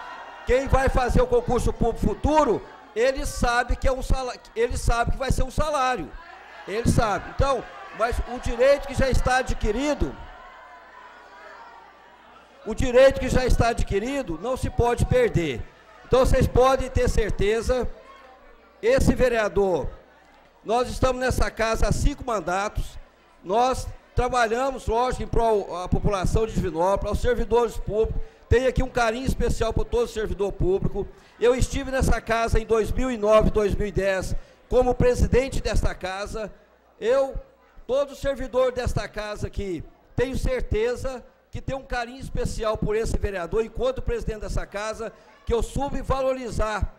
futuro, ele sabe que é um salário, ele sabe que vai ser um salário, ele sabe. Então, mas o direito que já está adquirido, não se pode perder. Então, vocês podem ter certeza, esse vereador, nós estamos nessa casa há 5 mandatos, nós trabalhamos, lógico, em prol à população de Divinópolis, aos servidores públicos, tenho aqui um carinho especial para todo servidor público. Eu estive nessa casa em 2009, 2010, como presidente desta casa. Todo servidor desta casa aqui, tenho certeza que tem um carinho especial por esse vereador, enquanto presidente dessa casa, que eu soube valorizar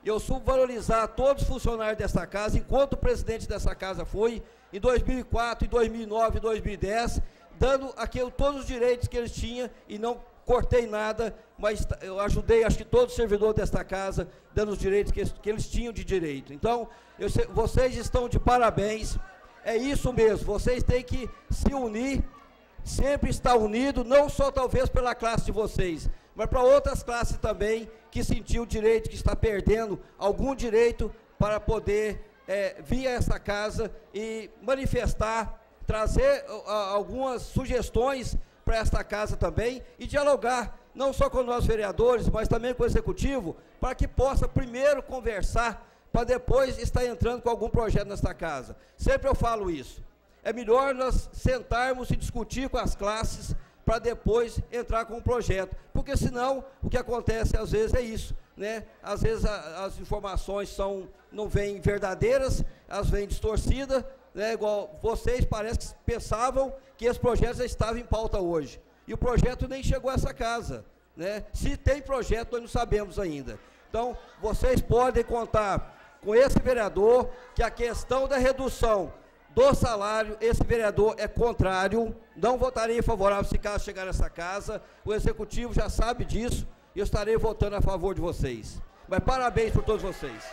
todos os funcionários dessa casa, enquanto presidente dessa casa fui, em 2004, em 2009, em 2010, dando aqui todos os direitos que eles tinham e não cortei nada, mas eu ajudei, acho que todos os servidores desta casa, dando os direitos que eles tinham de direito. Então, vocês estão de parabéns, é isso mesmo, vocês têm que se unir, sempre estar unido, não só talvez pela classe de vocês, mas para outras classes também, que sentiu o direito, que está perdendo algum direito para poder vir a essa casa e manifestar, trazer algumas sugestões para esta casa também e dialogar, não só com nós vereadores, mas também com o executivo, para que possa primeiro conversar, para depois estar entrando com algum projeto nesta casa. Sempre eu falo isso. É melhor nós sentarmos e discutir com as classes, para depois entrar com um projeto, porque senão o que acontece às vezes é isso, né? Às vezes as informações não vêm verdadeiras, elas vêm distorcidas, né? Igual vocês parece que pensavam que esse projeto já estava em pauta hoje, e o projeto nem chegou a essa casa, né? Se tem projeto nós não sabemos ainda. Então vocês podem contar com esse vereador, que a questão da redução do salário, esse vereador é contrário, não votarei favorável se caso chegar nessa casa, o executivo já sabe disso, e eu estarei votando a favor de vocês. Mas parabéns por todos vocês.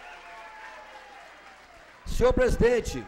Senhor presidente,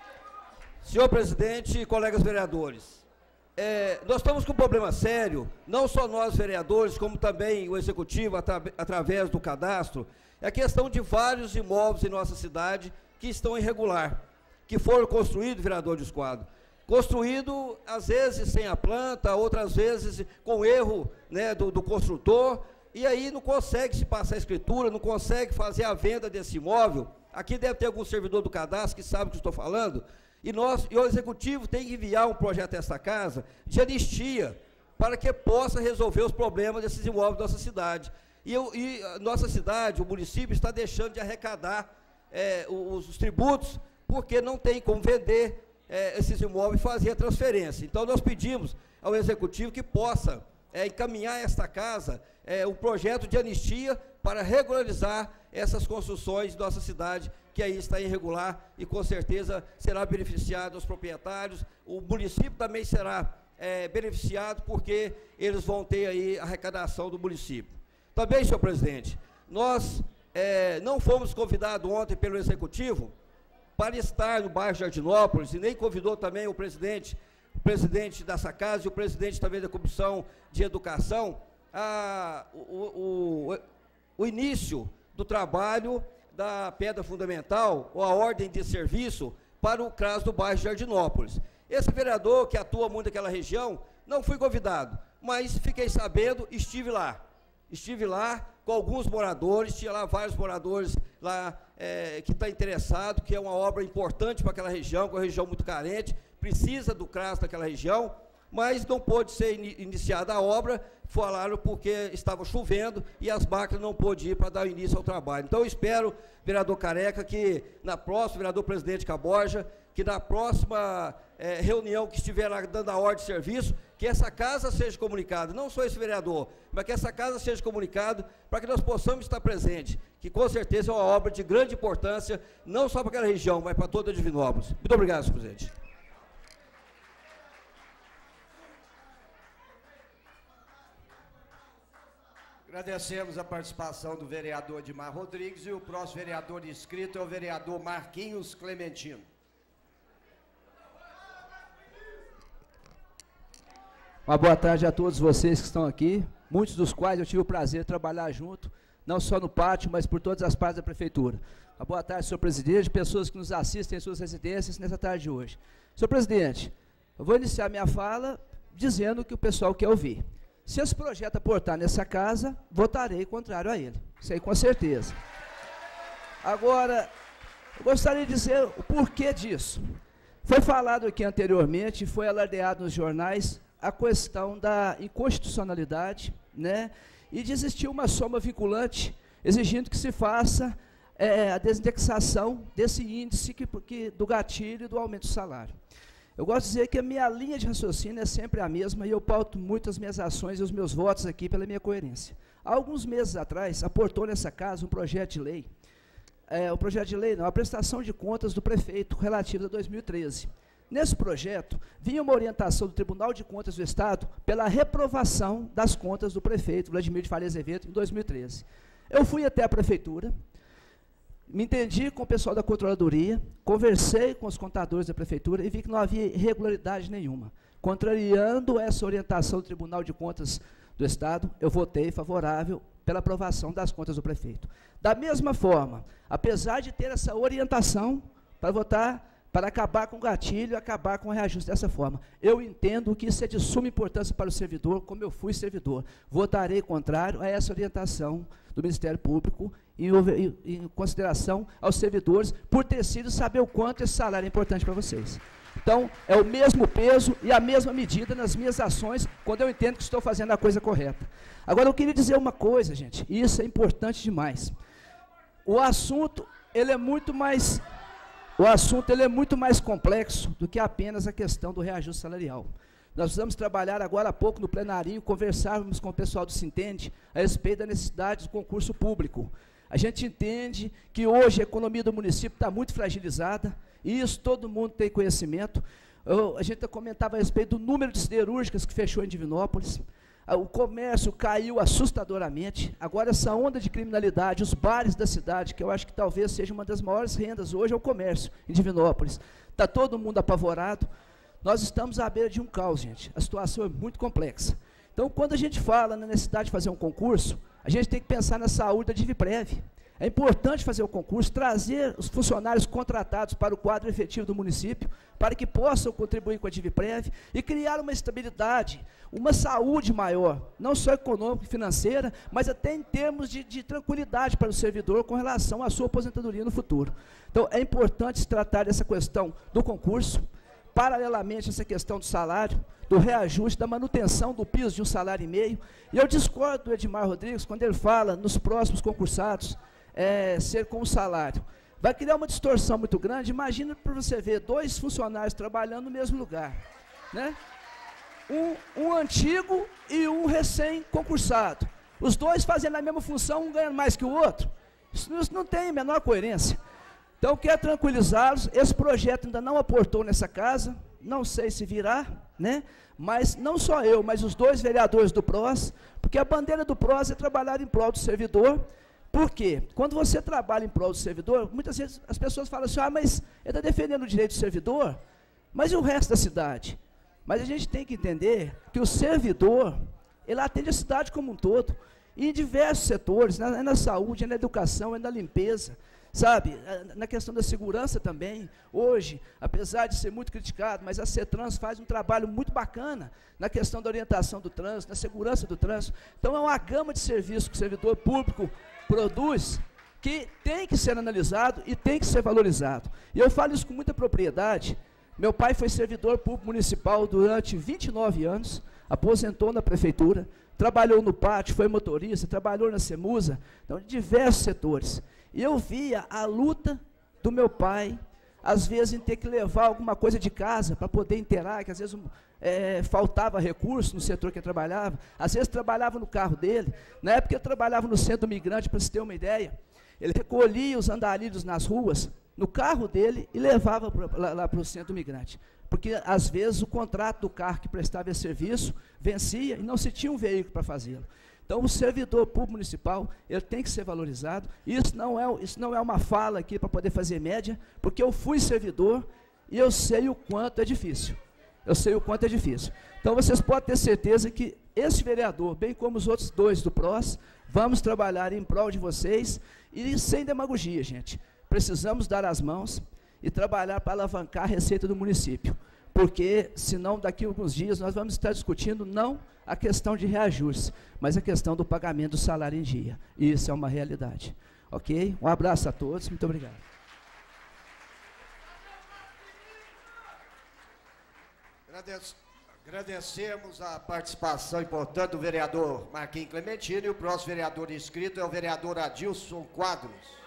colegas vereadores, nós estamos com um problema sério, não só nós vereadores, como também o executivo, através do cadastro, é a questão de vários imóveis em nossa cidade que estão irregular, que foram construídos, vereador de Esquadro, construído às vezes sem a planta, outras vezes com erro, né, do construtor, e aí não consegue se passar a escritura, não consegue fazer a venda desse imóvel. Aqui deve ter algum servidor do cadastro que sabe o que estou falando, e o executivo tem que enviar um projeto a essa casa de anistia, para que possa resolver os problemas desses imóveis da nossa cidade. E a nossa cidade, o município, está deixando de arrecadar os tributos, porque não tem como vender esses imóveis e fazer a transferência. Então, nós pedimos ao executivo que possa encaminhar esta casa um projeto de anistia para regularizar essas construções da nossa cidade, que aí está irregular e com certeza será beneficiado os proprietários. O município também será beneficiado, porque eles vão ter aí a arrecadação do município. Também, senhor presidente, nós não fomos convidados ontem pelo executivo para estar no bairro Jardinópolis, e nem convidou também o presidente dessa casa e o presidente também da Comissão de Educação, o início do trabalho da pedra fundamental, ou a ordem de serviço, para o CRAS do bairro Jardinópolis. Esse vereador, que atua muito naquela região, não fui convidado, mas fiquei sabendo, estive lá com alguns moradores, tinha lá vários moradores lá que estão interessados, que é uma obra importante para aquela região, que é uma região muito carente, precisa do CRAS daquela região, mas não pôde ser iniciada a obra, falaram porque estava chovendo e as máquinas não pôde ir para dar início ao trabalho. Então eu espero, vereador Careca, que na próxima, vereador presidente Caborja, que na próxima reunião que estiver lá dando a ordem de serviço, que essa casa seja comunicada, não só esse vereador, mas que essa casa seja comunicada para que nós possamos estar presentes, que com certeza é uma obra de grande importância, não só para aquela região, mas para toda a Divinópolis. Muito obrigado, senhor presidente. Agradecemos a participação do vereador Edmar Rodrigues, e o próximo vereador inscrito é o vereador Marquinhos Clementino. Uma boa tarde a todos vocês que estão aqui, muitos dos quais eu tive o prazer de trabalhar junto, não só no pátio, mas por todas as partes da prefeitura. Uma boa tarde, senhor presidente, pessoas que nos assistem em suas residências nessa tarde de hoje. Senhor presidente, eu vou iniciar minha fala dizendo o que o pessoal quer ouvir. Se esse projeto aportar nessa casa, votarei contrário a ele. Isso aí com certeza. Agora, eu gostaria de dizer o porquê disso. Foi falado aqui anteriormente, foi alardeado nos jornais, a questão da inconstitucionalidade, né? E de existir uma soma vinculante, exigindo que se faça a desindexação desse índice do gatilho e do aumento do salário. Eu gosto de dizer que a minha linha de raciocínio é sempre a mesma, e eu pauto muito as minhas ações e os meus votos aqui pela minha coerência. Há alguns meses atrás, aportou nessa casa um projeto de lei, a prestação de contas do prefeito relativa a 2013. Nesse projeto, vinha uma orientação do Tribunal de Contas do Estado pela reprovação das contas do prefeito Vladimir de Faria Azevedo em 2013. Eu fui até a prefeitura, me entendi com o pessoal da controladoria, conversei com os contadores da prefeitura e vi que não havia irregularidade nenhuma. Contrariando essa orientação do Tribunal de Contas do Estado, eu votei favorável pela aprovação das contas do prefeito. Da mesma forma, apesar de ter essa orientação para votar, para acabar com o gatilho, acabar com o reajuste dessa forma, eu entendo que isso é de suma importância para o servidor, como eu fui servidor. Votarei contrário a essa orientação do Ministério Público, em consideração aos servidores, por ter sido saber o quanto esse salário é importante para vocês. Então, é o mesmo peso e a mesma medida nas minhas ações, quando eu entendo que estou fazendo a coisa correta. Agora, eu queria dizer uma coisa, gente, e isso é importante demais. O assunto, ele é muito mais complexo do que apenas a questão do reajuste salarial. Nós precisamos trabalhar agora há pouco no plenário, conversarmos com o pessoal do Sintende a respeito da necessidade do concurso público. A gente entende que hoje a economia do município está muito fragilizada, e isso todo mundo tem conhecimento. A gente comentava a respeito do número de siderúrgicas que fechou em Divinópolis. O comércio caiu assustadoramente. Agora essa onda de criminalidade, os bares da cidade, que eu acho que talvez seja uma das maiores rendas hoje, é o comércio em Divinópolis. Está todo mundo apavorado. Nós estamos à beira de um caos, gente. A situação é muito complexa. Então, quando a gente fala na necessidade de fazer um concurso, a gente tem que pensar na saúde da Diviprev. É importante fazer o concurso, trazer os funcionários contratados para o quadro efetivo do município, para que possam contribuir com a Diviprev e criar uma estabilidade, uma saúde maior, não só econômica e financeira, mas até em termos de tranquilidade para o servidor com relação à sua aposentadoria no futuro. Então, é importante se tratar dessa questão do concurso, paralelamente essa questão do salário, do reajuste, da manutenção do piso de 1,5 salário. E eu discordo do Edmar Rodrigues quando ele fala nos próximos concursados ser com o salário. Vai criar uma distorção muito grande. Imagina para você ver 2 funcionários trabalhando no mesmo lugar, né? Um antigo e um recém-concursado. Os 2 fazendo a mesma função, um ganhando mais que o outro. Isso não tem a menor coerência. Então, quero tranquilizá-los, esse projeto ainda não aportou nessa casa, não sei se virá, né? Mas não só eu, mas os 2 vereadores do PROS, porque a bandeira do PROS é trabalhar em prol do servidor. Por quê? Quando você trabalha em prol do servidor, muitas vezes as pessoas falam assim, mas ele está defendendo o direito do servidor, mas e o resto da cidade? Mas a gente tem que entender que o servidor, ele atende a cidade como um todo, e em diversos setores, na saúde, na educação, na limpeza, sabe, na questão da segurança também. Hoje, apesar de ser muito criticado, mas a CETRANS faz um trabalho muito bacana na questão da orientação do trânsito, na segurança do trânsito. Então, é uma gama de serviços que o servidor público produz que tem que ser analisado e tem que ser valorizado. E eu falo isso com muita propriedade. Meu pai foi servidor público municipal durante 29 anos, aposentou na prefeitura, trabalhou no pátio, foi motorista, trabalhou na CEMUSA, então, em diversos setores. E eu via a luta do meu pai, às vezes em ter que levar alguma coisa de casa para poder inteirar, que às vezes faltava recurso no setor que ele trabalhava, às vezes trabalhava no carro dele. Na época ele trabalhava no Centro Migrante, para se ter uma ideia, ele recolhia os andarilhos nas ruas, no carro dele, e levava lá para o Centro Migrante. Porque, às vezes, o contrato do carro que prestava esse serviço vencia e não se tinha um veículo para fazê-lo. Então, o servidor público municipal, ele tem que ser valorizado. Isso não é uma fala aqui para poder fazer média, porque eu fui servidor e eu sei o quanto é difícil. Eu sei o quanto é difícil. Então, vocês podem ter certeza que esse vereador, bem como os outros 2 do PROS, vamos trabalhar em prol de vocês e sem demagogia, gente. Precisamos dar as mãos e trabalhar para alavancar a receita do município. Porque, senão, daqui a alguns dias, nós vamos estar discutindo não a questão de reajuste, mas a questão do pagamento do salário em dia. E isso é uma realidade. Ok? Um abraço a todos. Muito obrigado. Agradecemos a participação importante do vereador Marquinhos Clementino, e o próximo vereador inscrito é o vereador Adilson Quadros.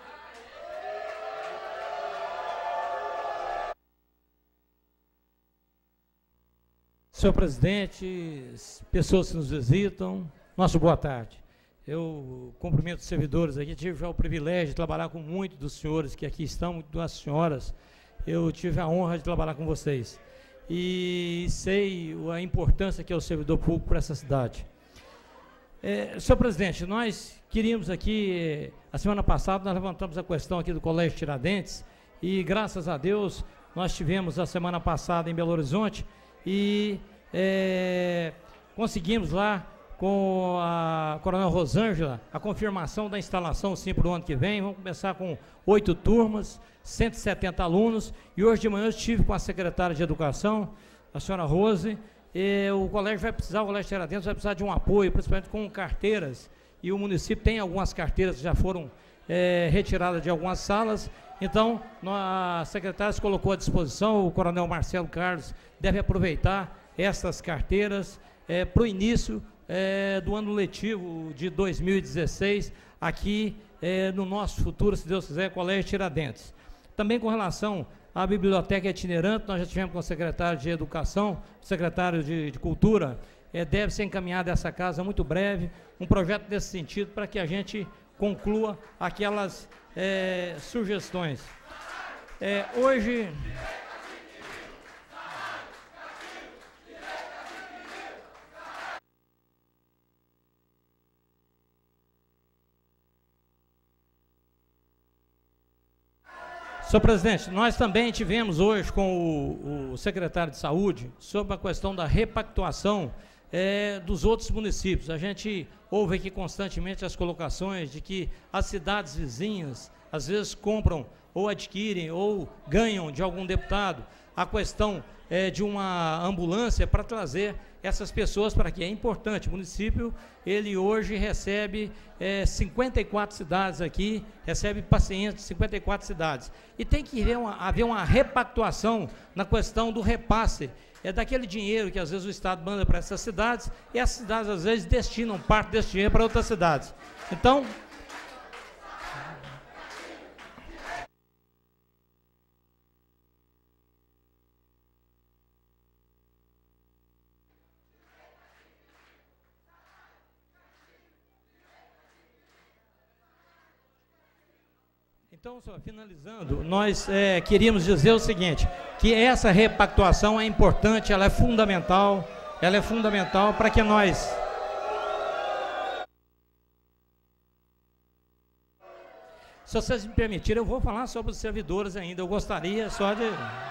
Senhor presidente, pessoas que nos visitam, nossa boa tarde. Eu cumprimento os servidores aqui, tive já o privilégio de trabalhar com muitos dos senhores que aqui estão, muitas das senhoras. Eu tive a honra de trabalhar com vocês. E sei a importância que é o servidor público para essa cidade. Senhor presidente, nós queríamos aqui, a semana passada nós levantamos a questão aqui do Colégio Tiradentes, e graças a Deus nós tivemos a semana passada em Belo Horizonte, e conseguimos lá com a Coronel Rosângela a confirmação da instalação sim para o ano que vem. Vamos começar com 8 turmas, 170 alunos, e hoje de manhã eu estive com a secretária de Educação, a senhora Rose, e o colégio Tiradentes vai precisar de um apoio, principalmente com carteiras, e o município tem algumas carteiras que já foram retiradas de algumas salas. Então, a secretária se colocou à disposição, o coronel Marcelo Carlos deve aproveitar essas carteiras para o início do ano letivo de 2016, aqui no nosso futuro, se Deus quiser, Colégio Tiradentes. Também com relação à biblioteca itinerante, nós já tivemos com o secretário de Educação, o secretário de Cultura, deve ser encaminhada essa casa muito breve, um projeto nesse sentido, para que a gente conclua aquelas sugestões. Hoje... Senhor presidente, nós também tivemos hoje com o secretário de Saúde sobre a questão da repactuação dos outros municípios. A gente ouve aqui constantemente as colocações de que as cidades vizinhas, às vezes, compram ou adquirem ou ganham de algum deputado a questão de uma ambulância para trazer essas pessoas para aqui. É importante, o município, ele hoje recebe 54 cidades aqui, recebe pacientes de 54 cidades. E tem que haver uma repactuação na questão do repasse, daquele dinheiro que às vezes o Estado manda para essas cidades, e as cidades às vezes destinam parte desse dinheiro para outras cidades. Então, senhor, finalizando, nós queríamos dizer o seguinte, que essa repactuação é importante, ela é fundamental para que nós... Se vocês me permitirem, eu vou falar sobre os servidores ainda, eu gostaria só de...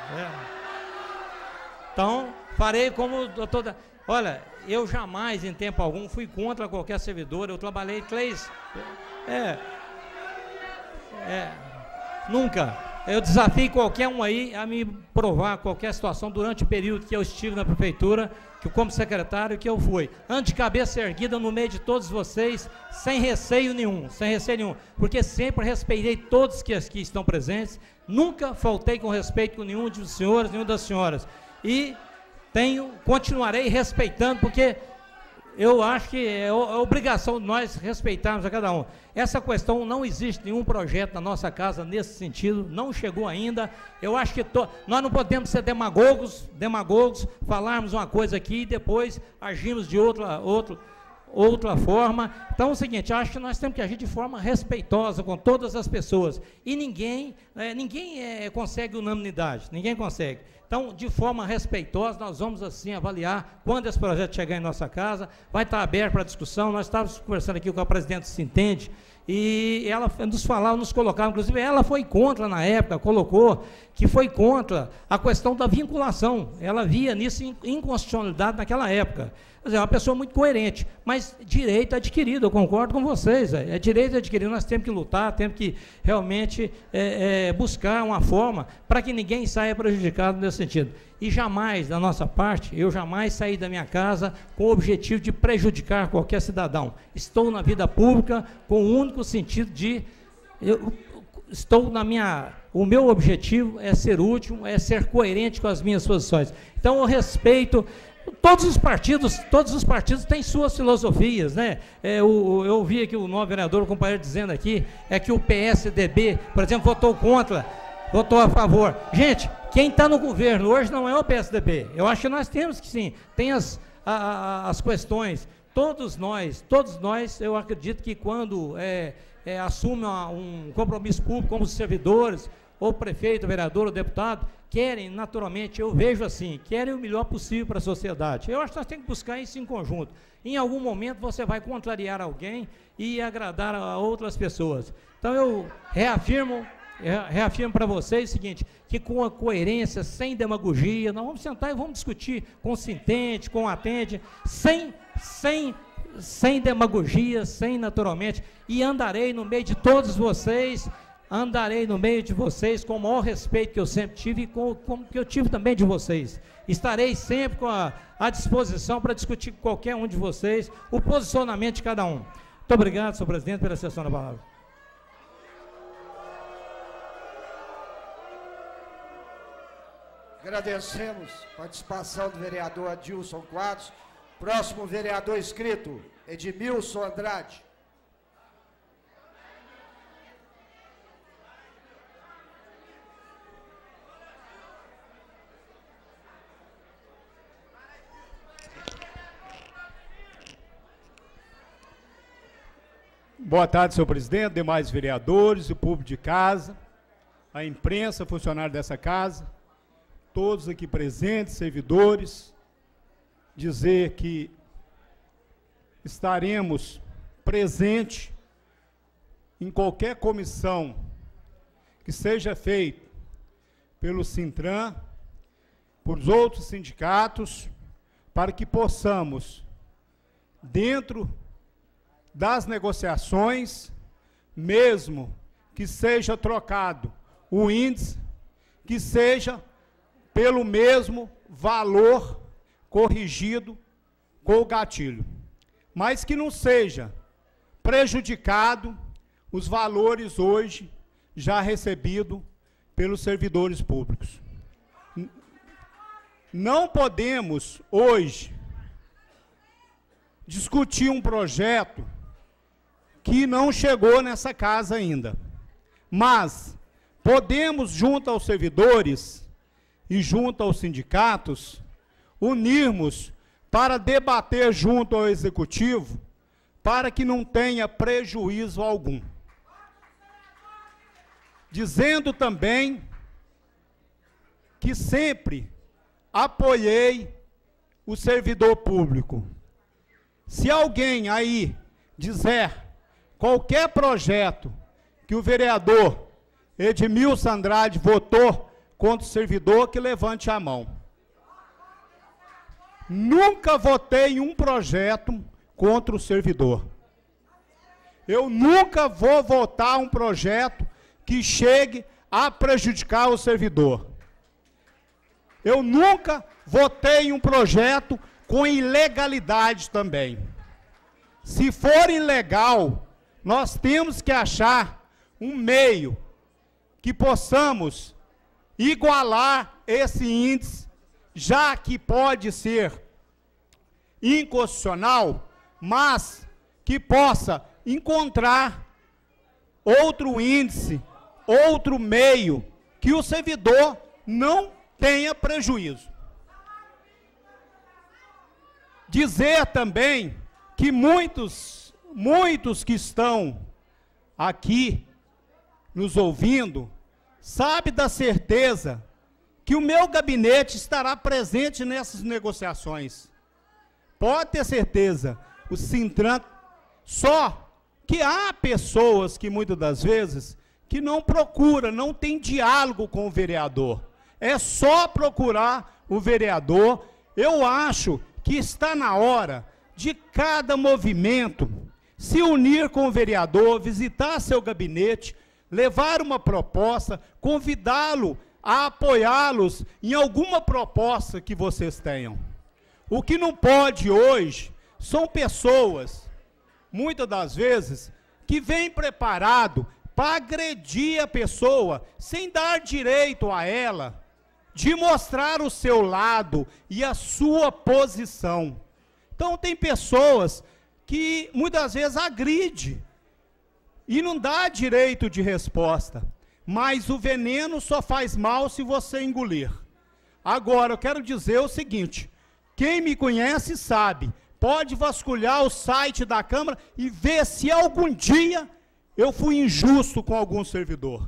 Então, farei como toda... Olha, eu jamais, em tempo algum, fui contra qualquer servidor, eu trabalhei 3... Nunca. Eu desafio qualquer um aí a me provar qualquer situação durante o período que eu estive na prefeitura, que como secretário que eu fui. Ando de cabeça erguida no meio de todos vocês, sem receio nenhum, porque sempre respeitei todos que aqui estão presentes, nunca faltei com respeito com nenhum dos senhores, nenhum das senhoras. E continuarei respeitando, porque eu acho que é obrigação de nós respeitarmos a cada um. Essa questão, não existe nenhum projeto na nossa casa nesse sentido, não chegou ainda. Eu acho que nós não podemos ser demagogos, falarmos uma coisa aqui e depois agirmos de outra forma. Então é o seguinte, acho que nós temos que agir de forma respeitosa com todas as pessoas. E ninguém consegue unanimidade, ninguém consegue. Então, de forma respeitosa, nós vamos assim avaliar quando esse projeto chegar em nossa casa, vai estar aberto para discussão. Nós estávamos conversando aqui com a presidente do Sintende, e ela nos colocava, inclusive ela foi contra na época, colocou que foi contra a questão da vinculação, ela via nisso inconstitucionalidade naquela época. Quer dizer, é uma pessoa muito coerente, mas direito adquirido, eu concordo com vocês, é direito adquirido, nós temos que lutar, temos que realmente buscar uma forma para que ninguém saia prejudicado nesse sentido. E jamais, da nossa parte, eu jamais saí da minha casa com o objetivo de prejudicar qualquer cidadão. Estou na vida pública com o único sentido de... O meu objetivo é ser útil, é ser coerente com as minhas posições. Então, eu respeito... Todos os partidos têm suas filosofias, né? Eu ouvi aqui o novo vereador, o companheiro dizendo aqui, que o PSDB, por exemplo, votou contra, votou a favor. Gente, quem está no governo hoje não é o PSDB. Eu acho que nós temos que sim, tem as questões. Todos nós, eu acredito que quando assume um compromisso público como servidores, ou prefeito, vereador, ou deputado, querem, naturalmente, eu vejo assim, querem o melhor possível para a sociedade. Eu acho que nós temos que buscar isso em conjunto. Em algum momento você vai contrariar alguém e agradar a outras pessoas. Então eu reafirmo para vocês o seguinte, que com a coerência, sem demagogia, nós vamos sentar e vamos discutir com o Sintende, com o Atende, sem demagogia, sem naturalmente, e andarei no meio de todos vocês, com o maior respeito que eu sempre tive e com que eu tive também de vocês. Estarei sempre à disposição para discutir com qualquer um de vocês o posicionamento de cada um. Muito obrigado, senhor presidente, pela cessão da palavra. Agradecemos a participação do vereador Adilson Quadros. Próximo vereador inscrito, Edmilson Andrade. Boa tarde, senhor presidente, demais vereadores, o público de casa, a imprensa, funcionário dessa casa, todos aqui presentes, servidores, dizer que estaremos presentes em qualquer comissão que seja feita pelo Sintran, por outros sindicatos, para que possamos dentro das negociações, mesmo que seja trocado o índice, que seja pelo mesmo valor corrigido com o gatilho, mas que não seja prejudicado os valores hoje já recebidos pelos servidores públicos. Não podemos hoje discutir um projeto que não chegou nessa casa ainda, mas podemos, junto aos servidores e junto aos sindicatos, unirmos para debater junto ao Executivo, para que não tenha prejuízo algum. Dizendo também que sempre apoiei o servidor público. Se alguém aí dizer qualquer projeto que o vereador Edmilson Andrade votou contra o servidor, que levante a mão. Nunca votei em um projeto contra o servidor. Eu nunca vou votar um projeto que chegue a prejudicar o servidor. Eu nunca votei em um projeto com ilegalidade também. Se for ilegal, nós temos que achar um meio que possamos igualar esse índice, já que pode ser inconstitucional, mas que possa encontrar outro índice, outro meio, que o servidor não tenha prejuízo. Dizer também que muitos que estão aqui nos ouvindo, sabe da certeza que o meu gabinete estará presente nessas negociações. Pode ter certeza, o Sintran, só que há pessoas que muitas das vezes que não procuram, não tem diálogo com o vereador. É só procurar o vereador. Eu acho que está na hora de cada movimento se unir com o vereador, visitar seu gabinete, levar uma proposta, convidá-lo a apoiá-los em alguma proposta que vocês tenham. O que não pode hoje são pessoas, muitas das vezes, que vêm preparado para agredir a pessoa, sem dar direito a ela de mostrar o seu lado e a sua posição. Então tem pessoas que muitas vezes agride e não dá direito de resposta, mas o veneno só faz mal se você engolir. Agora, eu quero dizer o seguinte, quem me conhece sabe, pode vasculhar o site da Câmara e ver se algum dia eu fui injusto com algum servidor.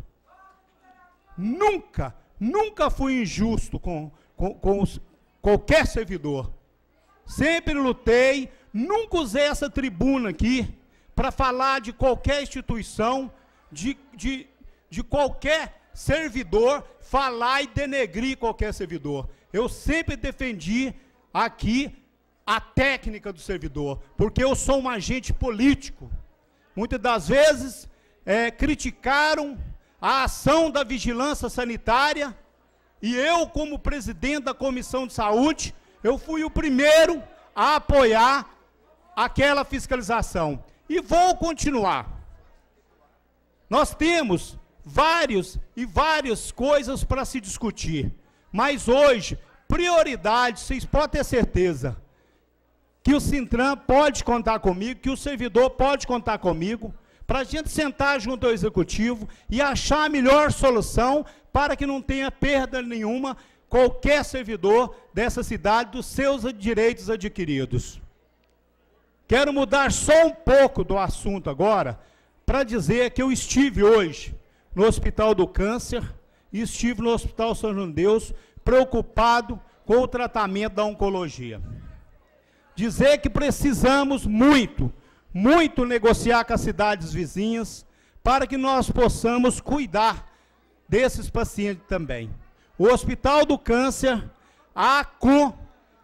Nunca fui injusto com qualquer servidor. Sempre lutei, nunca usei essa tribuna aqui para falar de qualquer instituição, de qualquer servidor, falar e denegrir qualquer servidor. Eu sempre defendi aqui a técnica do servidor, porque eu sou um agente político. Muitas das vezes criticaram a ação da vigilância sanitária, e eu, como presidente da Comissão de Saúde, eu fui o primeiro a apoiar aquela fiscalização. E vou continuar. Nós temos várias coisas para se discutir, mas hoje, prioridade, vocês podem ter certeza, que o Sintran pode contar comigo, que o servidor pode contar comigo, para a gente sentar junto ao Executivo e achar a melhor solução para que não tenha perda nenhuma qualquer servidor dessa cidade dos seus direitos adquiridos. Quero mudar só um pouco do assunto agora, para dizer que eu estive hoje no Hospital do Câncer e estive no Hospital São João de Deus, preocupado com o tratamento da oncologia. Dizer que precisamos muito negociar com as cidades vizinhas, para que nós possamos cuidar desses pacientes também. O Hospital do Câncer, a ACOM,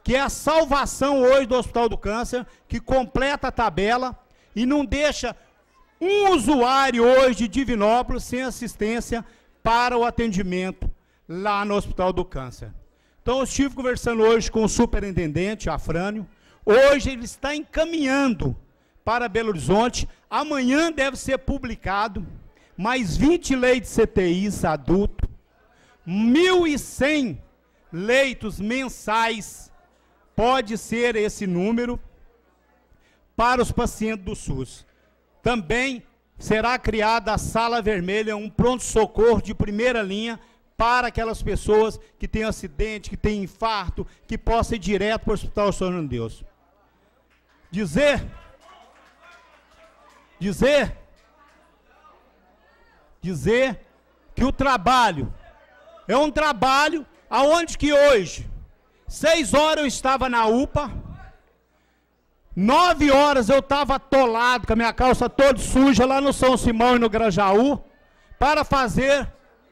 que é a salvação hoje do Hospital do Câncer, que completa a tabela e não deixa um usuário hoje de Divinópolis sem assistência para o atendimento lá no Hospital do Câncer. Então, eu estive conversando hoje com o superintendente, Afrânio. Hoje ele está encaminhando para Belo Horizonte. Amanhã deve ser publicado mais 20 leitos CTIs adultos, 1.100 leitos mensais, pode ser esse número, para os pacientes do SUS. Também será criada a Sala Vermelha, um pronto-socorro de primeira linha, para aquelas pessoas que têm acidente, que têm infarto, que possam ir direto para o Hospital São João de Deus. Dizer que o trabalho é um trabalho aonde que hoje, 6 horas eu estava na UPA, 9 horas eu estava atolado, com a minha calça toda suja, lá no São Simão e no Grajaú, para fazer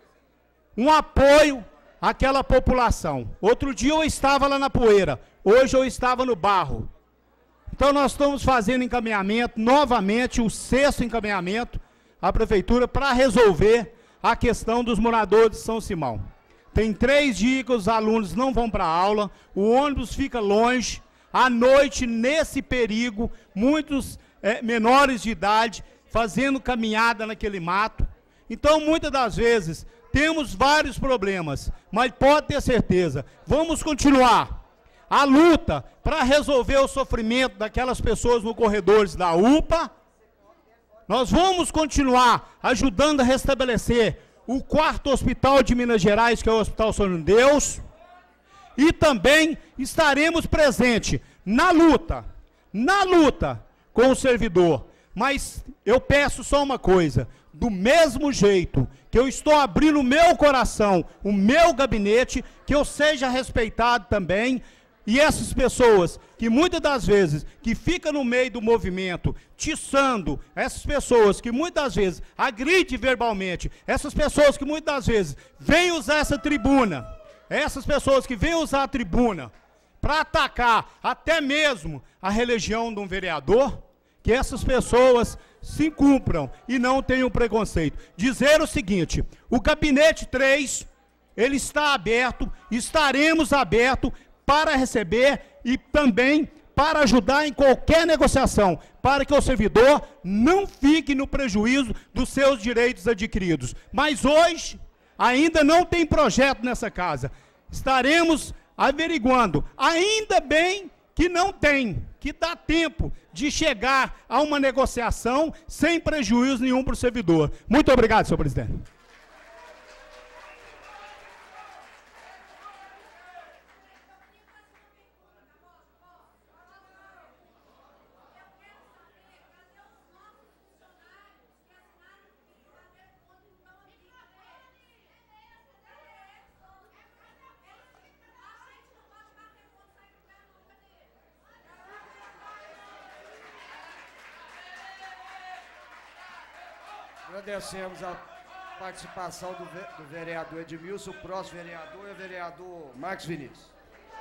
um apoio àquela população. Outro dia eu estava lá na poeira, hoje eu estava no barro. Então nós estamos fazendo encaminhamento, novamente, o 6º encaminhamento à Prefeitura para resolver a questão dos moradores de São Simão. Tem 3 dias que os alunos não vão para a aula, o ônibus fica longe, à noite, nesse perigo, muitos menores de idade fazendo caminhada naquele mato. Então, muitas das vezes, temos vários problemas, mas pode ter certeza, vamos continuar a luta para resolver o sofrimento daquelas pessoas nos corredores da UPA. Nós vamos continuar ajudando a restabelecer o 4º hospital de Minas Gerais, que é o Hospital São João de Deus, e também estaremos presentes na luta com o servidor. Mas eu peço só uma coisa, do mesmo jeito que eu estou abrindo o meu coração, o meu gabinete, que eu seja respeitado também. E essas pessoas que muitas das vezes que ficam no meio do movimento, tiçando, essas pessoas que muitas das vezes agridem verbalmente, essas pessoas que muitas das vezes vêm usar essa tribuna, essas pessoas que vêm usar a tribuna para atacar até mesmo a religião de um vereador, que essas pessoas se cumpram e não tenham preconceito. Dizer o seguinte, o gabinete 3, ele está aberto, estaremos abertos para receber e também para ajudar em qualquer negociação, para que o servidor não fique no prejuízo dos seus direitos adquiridos. Mas hoje, ainda não tem projeto nessa casa. Estaremos averiguando, ainda bem que não tem, que dá tempo de chegar a uma negociação sem prejuízo nenhum para o servidor. Muito obrigado, senhor presidente. Agradecemos a participação do vereador Edmilson. O próximo vereador é o vereador Marcos Vinícius.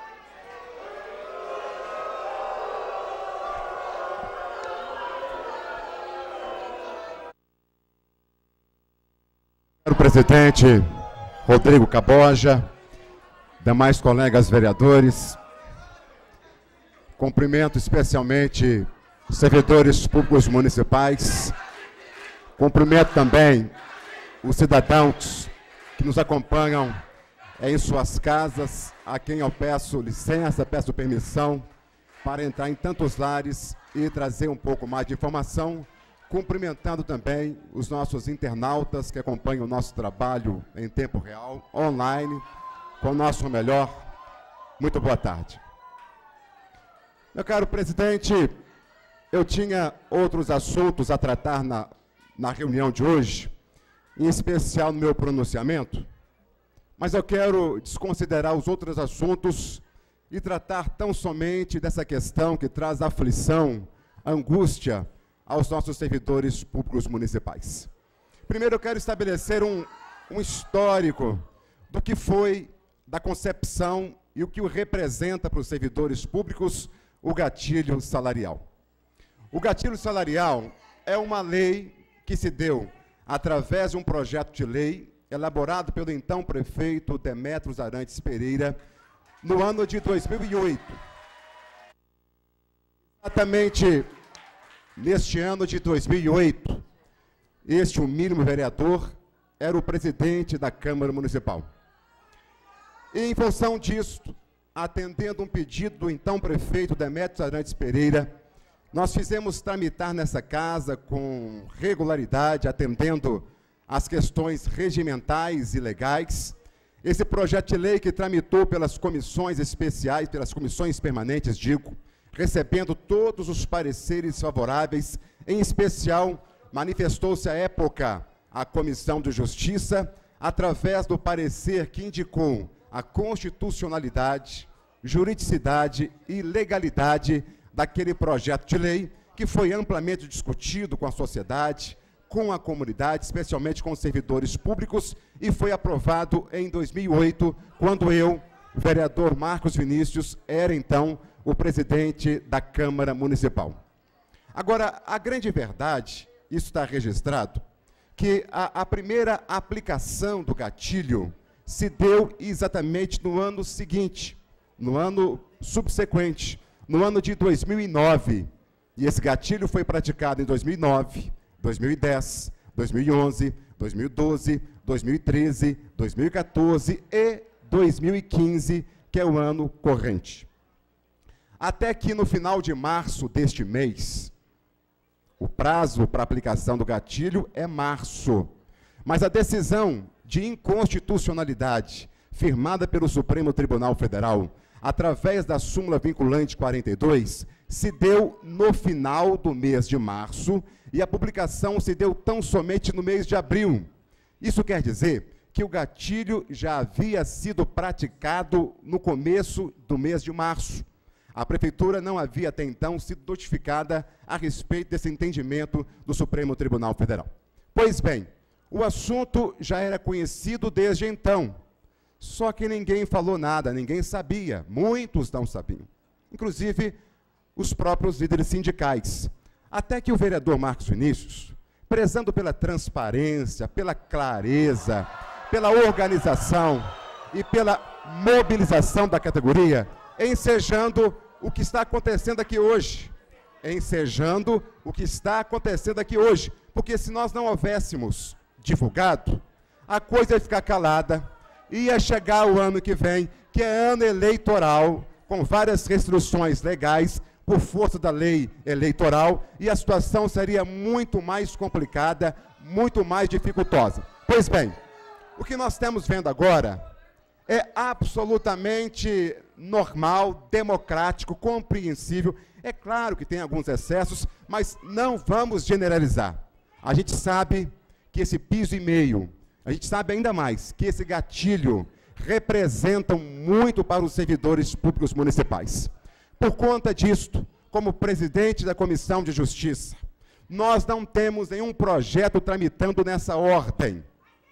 O presidente Rodrigo Caboja, demais colegas vereadores, cumprimento especialmente os servidores públicos municipais, cumprimento também os cidadãos que nos acompanham em suas casas, a quem eu peço licença, peço permissão para entrar em tantos lares e trazer um pouco mais de informação, cumprimentando também os nossos internautas que acompanham o nosso trabalho em tempo real, online, com o nosso melhor. Muito boa tarde. Meu caro presidente, eu tinha outros assuntos a tratar na reunião de hoje, em especial no meu pronunciamento, mas eu quero desconsiderar os outros assuntos e tratar tão somente dessa questão que traz aflição, angústia aos nossos servidores públicos municipais. Primeiro eu quero estabelecer um histórico do que foi da concepção e o que o representa para os servidores públicos, o gatilho salarial. O gatilho salarial é uma lei que se deu através de um projeto de lei elaborado pelo então prefeito Demétrios Arantes Pereira no ano de 2008. Exatamente neste ano de 2008, este humílimo vereador era o presidente da Câmara Municipal. E, em função disso, atendendo um pedido do então prefeito Demétrios Arantes Pereira, nós fizemos tramitar nessa casa com regularidade, atendendo às questões regimentais e legais, esse projeto de lei que tramitou pelas comissões especiais, pelas comissões permanentes, digo, recebendo todos os pareceres favoráveis, em especial, manifestou-se à época a Comissão de Justiça, através do parecer que indicou a constitucionalidade, juridicidade e legalidade daquele projeto de lei, que foi amplamente discutido com a sociedade, com a comunidade, especialmente com os servidores públicos, e foi aprovado em 2008, quando eu, o vereador Marcos Vinícius, era então o presidente da Câmara Municipal. Agora, a grande verdade, isso está registrado, que a primeira aplicação do gatilho se deu exatamente no ano seguinte, no ano subsequente, no ano de 2009. E esse gatilho foi praticado em 2009, 2010, 2011, 2012, 2013, 2014 e 2015, que é o ano corrente. Até que no final de março deste mês, o prazo para aplicação do gatilho é março, mas a decisão de inconstitucionalidade firmada pelo Supremo Tribunal Federal, através da súmula vinculante 42, se deu no final do mês de março e a publicação se deu tão somente no mês de abril. Isso quer dizer que o gatilho já havia sido praticado no começo do mês de março. A Prefeitura não havia até então sido notificada a respeito desse entendimento do Supremo Tribunal Federal. Pois bem, o assunto já era conhecido desde então, só que ninguém falou nada, ninguém sabia, muitos não sabiam, inclusive os próprios líderes sindicais. Até que o vereador Marcos Vinícius, prezando pela transparência, pela clareza, pela organização e pela mobilização da categoria, ensejando o que está acontecendo aqui hoje. Ensejando o que está acontecendo aqui hoje. Porque se nós não houvéssemos divulgado, a coisa ia ficar calada, ia chegar o ano que vem, que é ano eleitoral, com várias restrições legais, por força da lei eleitoral, e a situação seria muito mais complicada, muito mais dificultosa. Pois bem, o que nós estamos vendo agora é absolutamente normal, democrático, compreensível. É claro que tem alguns excessos, mas não vamos generalizar. A gente sabe que esse piso e meio, a gente sabe ainda mais que esse gatilho representa muito para os servidores públicos municipais. Por conta disto, como presidente da Comissão de Justiça, nós não temos nenhum projeto tramitando nessa ordem.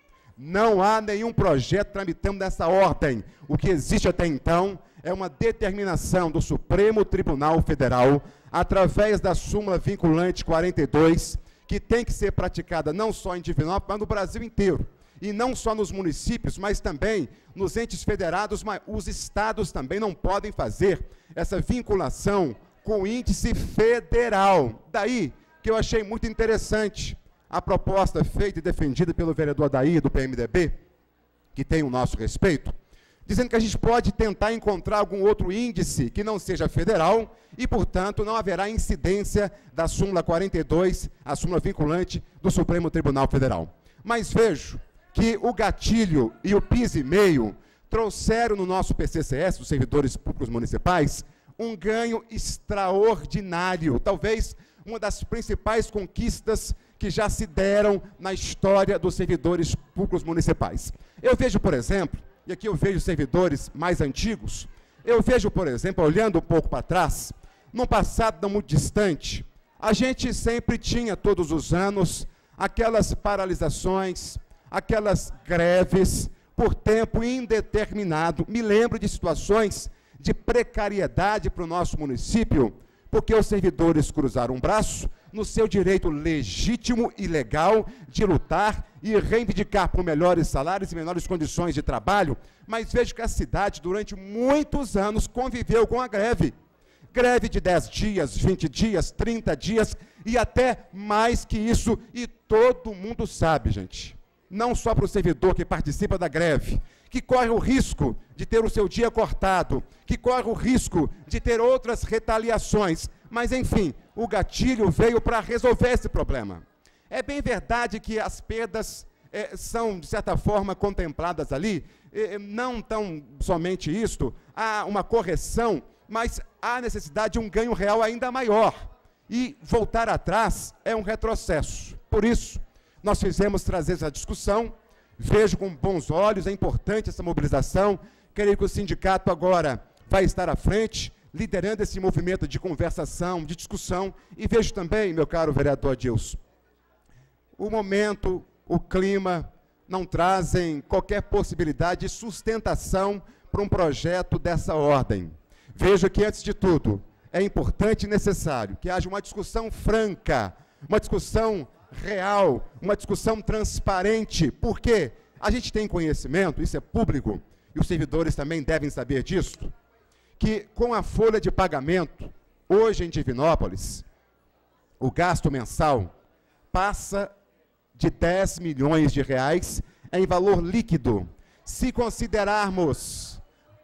Não há nenhum projeto tramitando nessa ordem. O que existe até então é uma determinação do Supremo Tribunal Federal, através da súmula vinculante 42, que tem que ser praticada não só em Divinópolis, mas no Brasil inteiro. E não só nos municípios, mas também nos entes federados, mas os estados também não podem fazer essa vinculação com o índice federal. Daí que eu achei muito interessante a proposta feita e defendida pelo vereador Adair, do PMDB, que tem o nosso respeito, dizendo que a gente pode tentar encontrar algum outro índice que não seja federal e, portanto, não haverá incidência da súmula 42, a súmula vinculante do Supremo Tribunal Federal. Mas vejo que o gatilho e o piso e meio trouxeram no nosso PCCS, dos servidores públicos municipais, um ganho extraordinário, talvez uma das principais conquistas que já se deram na história dos servidores públicos municipais. Eu vejo, por exemplo, e aqui eu vejo servidores mais antigos, eu vejo, por exemplo, olhando um pouco para trás, num passado não muito distante, a gente sempre tinha, todos os anos, aquelas paralisações, aquelas greves, por tempo indeterminado. Me lembro de situações de precariedade para o nosso município, porque os servidores cruzaram um braço no seu direito legítimo e legal de lutar e reivindicar por melhores salários e melhores condições de trabalho, mas vejo que a cidade, durante muitos anos, conviveu com a greve. Greve de 10 dias, 20 dias, 30 dias e até mais que isso, e todo mundo sabe, gente, não só para o servidor que participa da greve, que corre o risco de ter o seu dia cortado, que corre o risco de ter outras retaliações, mas, enfim, o gatilho veio para resolver esse problema. É bem verdade que as perdas são, de certa forma, contempladas ali, não tão somente isto, há uma correção, mas há necessidade de um ganho real ainda maior. E voltar atrás é um retrocesso. Por isso, nós fizemos trazer essa discussão, vejo com bons olhos, é importante essa mobilização, creio que o sindicato agora vai estar à frente, liderando esse movimento de conversação, de discussão, e vejo também, meu caro vereador Adilson, o momento, o clima, não trazem qualquer possibilidade de sustentação para um projeto dessa ordem. Vejo que, antes de tudo, é importante e necessário que haja uma discussão franca, uma discussão real, uma discussão transparente, porque a gente tem conhecimento, isso é público, e os servidores também devem saber disso, que com a folha de pagamento, hoje em Divinópolis, o gasto mensal passa de 10 milhões de reais em valor líquido. Se considerarmos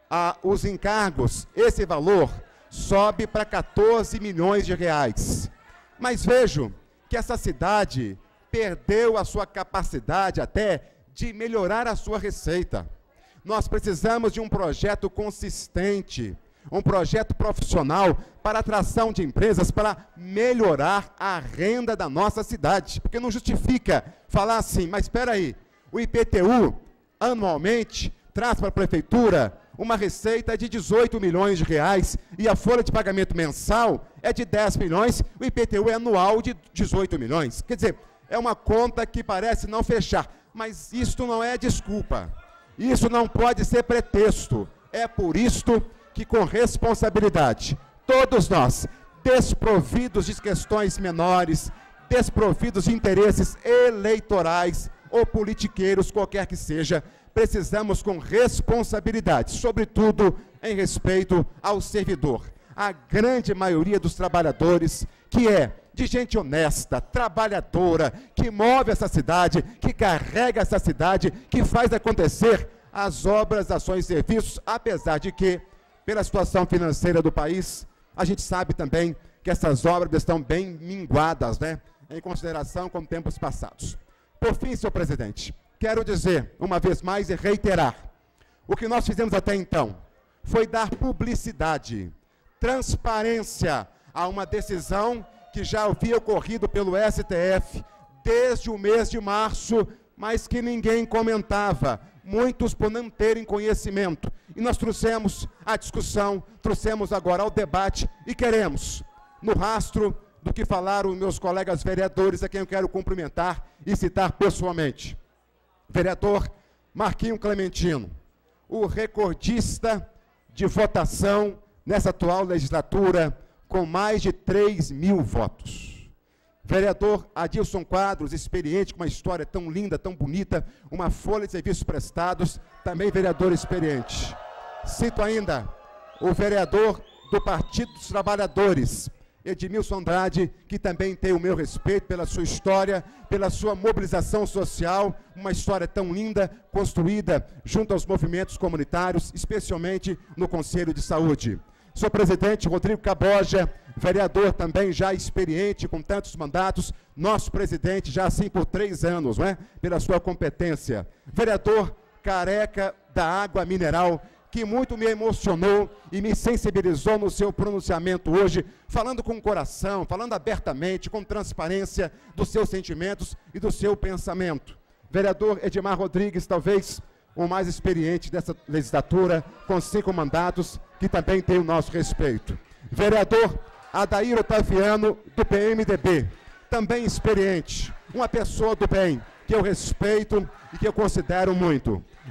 os encargos, esse valor sobe para 14 milhões de reais. Mas vejo que essa cidade perdeu a sua capacidade até de melhorar a sua receita. Nós precisamos de um projeto consistente, um projeto profissional para atração de empresas, para melhorar a renda da nossa cidade. Porque não justifica falar assim, mas espera aí, o IPTU, anualmente, traz para a prefeitura uma receita de 18 milhões de reais e a folha de pagamento mensal é de 10 milhões, o IPTU é anual de 18 milhões. Quer dizer, é uma conta que parece não fechar, mas isto não é desculpa. Isso não pode ser pretexto. É por isto que, com responsabilidade, todos nós, desprovidos de questões menores, desprovidos de interesses eleitorais ou politiqueiros, qualquer que seja, precisamos com responsabilidade, sobretudo em respeito ao servidor. A grande maioria dos trabalhadores, que é de gente honesta, trabalhadora, que move essa cidade, que carrega essa cidade, que faz acontecer as obras, ações e serviços, apesar de que, pela situação financeira do país, a gente sabe também que essas obras estão bem minguadas, né, em consideração com tempos passados. Por fim, senhor presidente, quero dizer, uma vez mais, e reiterar, o que nós fizemos até então foi dar publicidade, transparência a uma decisão que já havia ocorrido pelo STF desde o mês de março, mas que ninguém comentava, muitos por não terem conhecimento. E nós trouxemos a discussão, trouxemos agora ao debate e queremos, no rastro do que falaram meus colegas vereadores, a quem eu quero cumprimentar e citar pessoalmente. Vereador Marquinho Clementino, o recordista de votação nessa atual legislatura, com mais de 3 mil votos. Vereador Adilson Quadros, experiente, com uma história tão linda, tão bonita, uma folha de serviços prestados, também vereador experiente. Cito ainda o vereador do Partido dos Trabalhadores, Edmilson Andrade, que também tem o meu respeito pela sua história, pela sua mobilização social, uma história tão linda, construída junto aos movimentos comunitários, especialmente no Conselho de Saúde. Senhor presidente Rodrigo Caboja, vereador também já experiente, com tantos mandatos, nosso presidente já assim por 3 anos, não é? Pela sua competência. Vereador Careca da Água Mineral, que muito me emocionou e me sensibilizou no seu pronunciamento hoje, falando com o coração, falando abertamente, com transparência dos seus sentimentos e do seu pensamento. Vereador Edmar Rodrigues, talvez o mais experiente dessa legislatura, com 5 mandatos, que também tem o nosso respeito. Vereador Adair Otaviano, do PMDB, também experiente, uma pessoa do bem, que eu respeito e que eu considero muito.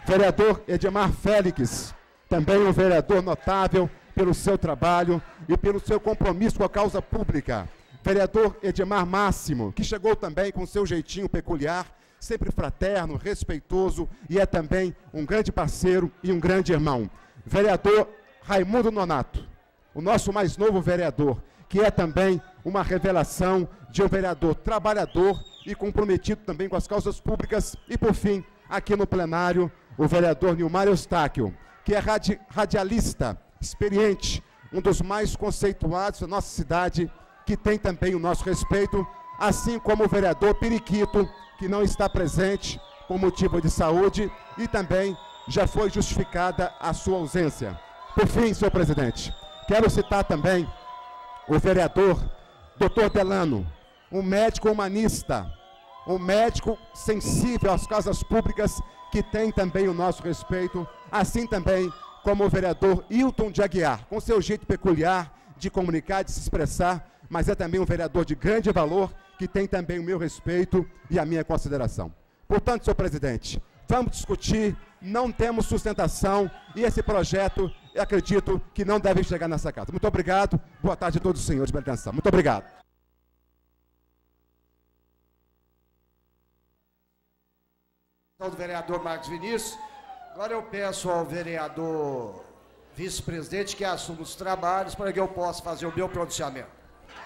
Vereador Edmar Félix, também um vereador notável pelo seu trabalho e pelo seu compromisso com a causa pública. Vereador Edmar Máximo, que chegou também com seu jeitinho peculiar, sempre fraterno, respeitoso e é também um grande parceiro e um grande irmão. Vereador Raimundo Nonato, o nosso mais novo vereador, que é também uma revelação de um vereador trabalhador e comprometido também com as causas públicas. E, por fim, aqui no plenário, o vereador Nilmar Eustáquio, que é radialista, experiente, um dos mais conceituados da nossa cidade, que tem também o nosso respeito, assim como o vereador Periquito, que não está presente por motivo de saúde e também já foi justificada a sua ausência. Por fim, senhor presidente, quero citar também o vereador Dr. Delano, um médico humanista, um médico sensível às causas públicas, que tem também o nosso respeito, assim também como o vereador Hilton de Aguiar, com seu jeito peculiar de comunicar, de se expressar, mas é também um vereador de grande valor, que tem também o meu respeito e a minha consideração. Portanto, senhor presidente, vamos discutir, não temos sustentação e esse projeto, eu acredito que não deve chegar nessa casa. Muito obrigado, boa tarde a todos os senhores, pela atenção. Muito obrigado. Do vereador Marcos Vinícius. Agora eu peço ao vereador vice-presidente que assuma os trabalhos para que eu possa fazer o meu pronunciamento.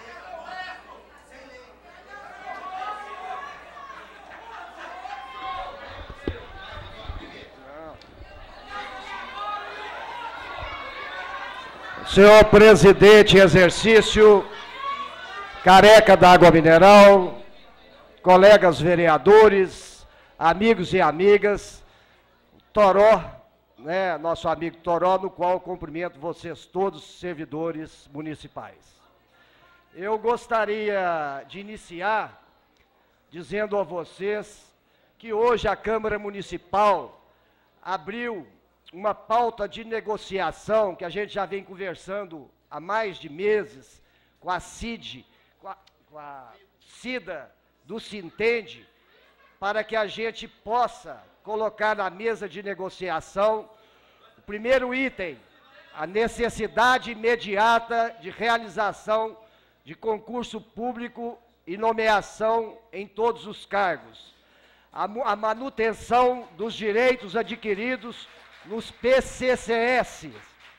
Senhor presidente em exercício, Careca da Água Mineral, colegas vereadores, amigos e amigas, Toró, né, nosso amigo Toró, no qual cumprimento vocês todos, servidores municipais. Eu gostaria de iniciar dizendo a vocês que hoje a Câmara Municipal abriu uma pauta de negociação que a gente já vem conversando há mais de meses com a CID, com a CIDA do Sintende, para que a gente possa colocar na mesa de negociação o primeiro item, a necessidade imediata de realização de concurso público e nomeação em todos os cargos, a manutenção dos direitos adquiridos nos PCCS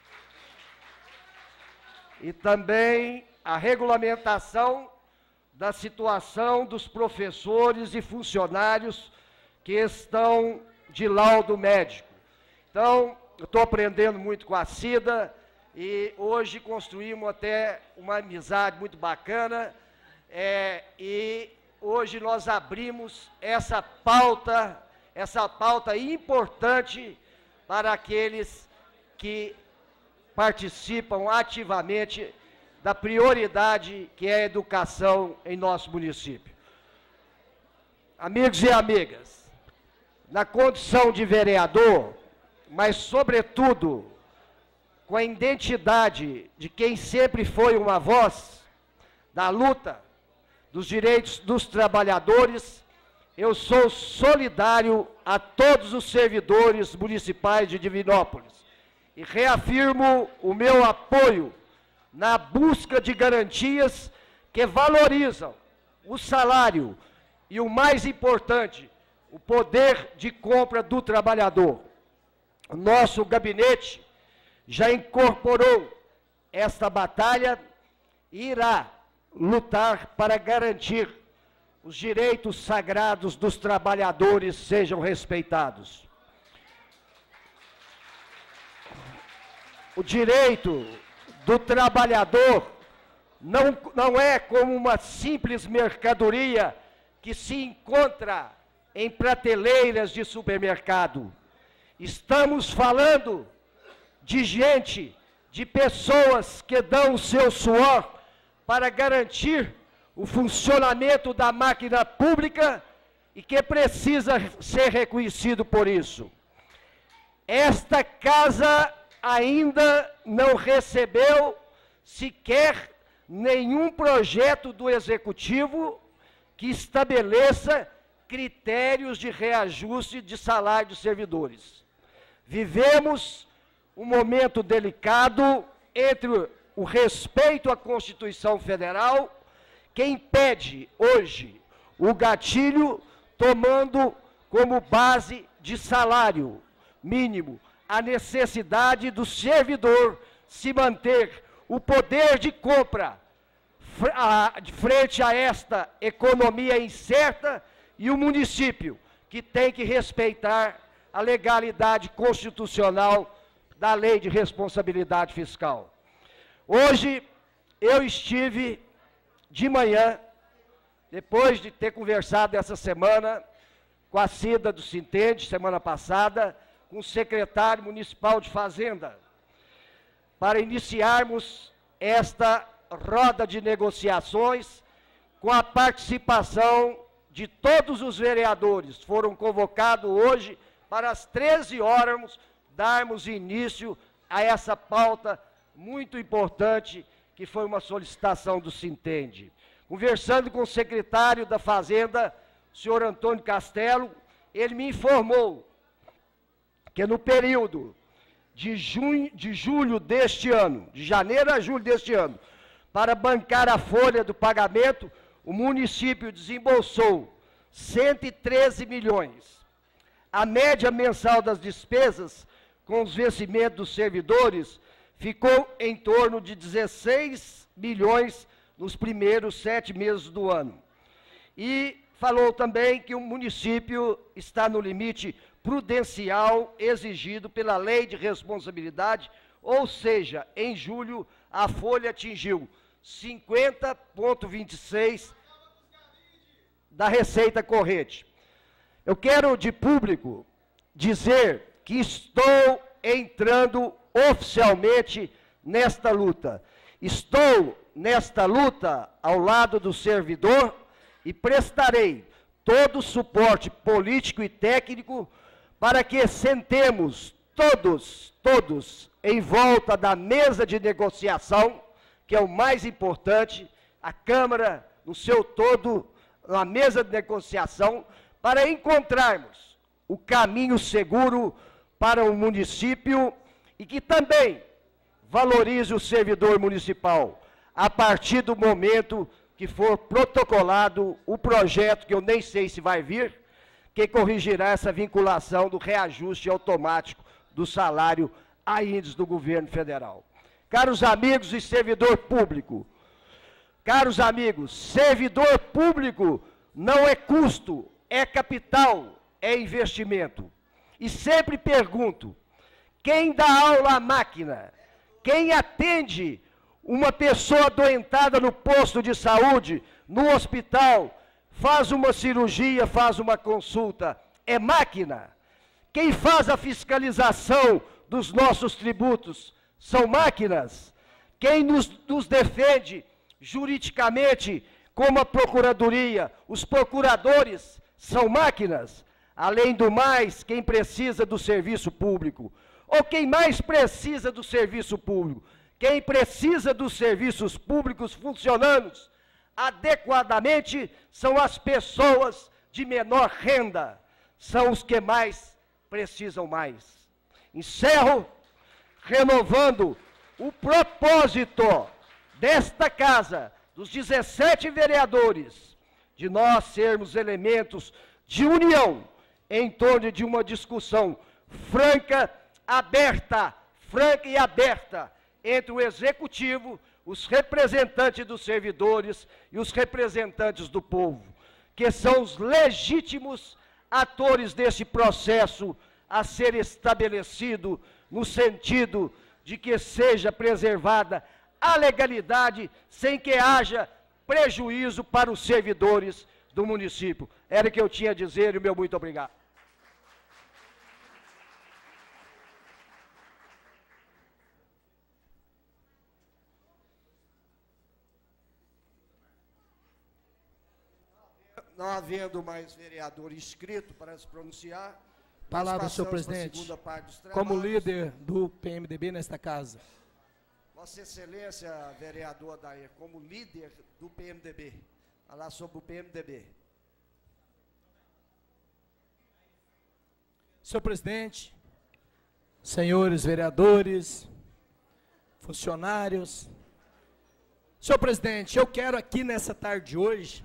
e também a regulamentação da situação dos professores e funcionários que estão de laudo médico. Então, eu estou aprendendo muito com a CIDA e hoje construímos até uma amizade muito bacana e hoje nós abrimos essa pauta importante para aqueles que participam ativamente da prioridade que é a educação em nosso município. Amigos e amigas, na condição de vereador, mas sobretudo com a identidade de quem sempre foi uma voz da luta dos direitos dos trabalhadores, eu sou solidário a todos os servidores municipais de Divinópolis e reafirmo o meu apoio na busca de garantias que valorizam o salário e, o mais importante, o poder de compra do trabalhador. O nosso gabinete já incorporou esta batalha e irá lutar para garantir os direitos sagrados dos trabalhadores sejam respeitados. O direito do trabalhador não é como uma simples mercadoria que se encontra em prateleiras de supermercado. Estamos falando de gente, de pessoas que dão o seu suor para garantir o funcionamento da máquina pública e que precisa ser reconhecido por isso. Esta casa ainda não recebeu sequer nenhum projeto do Executivo que estabeleça critérios de reajuste de salário dos servidores. Vivemos um momento delicado entre o respeito à Constituição Federal, que impede hoje o gatilho tomando como base de salário mínimo a necessidade do servidor se manter o poder de compra frente a esta economia incerta e o município que tem que respeitar a legalidade constitucional da Lei de Responsabilidade Fiscal. Hoje eu estive de manhã, depois de ter conversado essa semana com a Cida do Sintende, semana passada, com o secretário municipal de Fazenda, para iniciarmos esta roda de negociações com a participação de todos os vereadores. Foram convocados hoje para as 13 horas darmos início a essa pauta muito importante, que foi uma solicitação do Sintende. Conversando com o secretário da Fazenda, o senhor Antônio Castelo, ele me informou que no período de julho deste ano, de janeiro a julho deste ano, para bancar a folha do pagamento, o município desembolsou 113 milhões. A média mensal das despesas com os vencimentos dos servidores ficou em torno de 16 milhões nos primeiros 7 meses do ano. E falou também que o município está no limite prudencial exigido pela Lei de Responsabilidade, ou seja, em julho a folha atingiu 50,26 da receita corrente. Eu quero de público dizer que estou entrando oficialmente nesta luta. Estou nesta luta ao lado do servidor e prestarei todo o suporte político e técnico para que sentemos todos em volta da mesa de negociação, que é o mais importante, a Câmara no seu todo, na mesa de negociação, para encontrarmos o caminho seguro para o município e que também valorize o servidor municipal, a partir do momento que for protocolado o projeto, que eu nem sei se vai vir, que corrigirá essa vinculação do reajuste automático do salário a índices do governo federal. Caros amigos e servidor público, caros amigos, servidor público não é custo, é capital, é investimento. E sempre pergunto, quem dá aula à máquina, quem atende uma pessoa adoentada no posto de saúde, no hospital, faz uma cirurgia, faz uma consulta, é máquina. Quem faz a fiscalização dos nossos tributos são máquinas. Quem nos defende juridicamente, como a Procuradoria, os procuradores, são máquinas. Além do mais, quem precisa do serviço público, ou quem mais precisa do serviço público, quem precisa dos serviços públicos funcionando adequadamente, são as pessoas de menor renda, são os que mais precisam mais. Encerro renovando o propósito desta casa, dos 17 vereadores, de nós sermos elementos de união em torno de uma discussão franca e aberta entre o Executivo, os representantes dos servidores e os representantes do povo, que são os legítimos atores desse processo a ser estabelecido no sentido de que seja preservada a legalidade sem que haja prejuízo para os servidores do município. Era o que eu tinha a dizer e o meu muito obrigado. Não havendo mais vereador inscrito para se pronunciar, palavra, senhor presidente, como líder do PMDB nesta casa. Vossa Excelência, vereador Adair, como líder do PMDB, falar sobre o PMDB. Senhor presidente, senhores vereadores, funcionários. Senhor presidente, eu quero aqui nessa tarde de hoje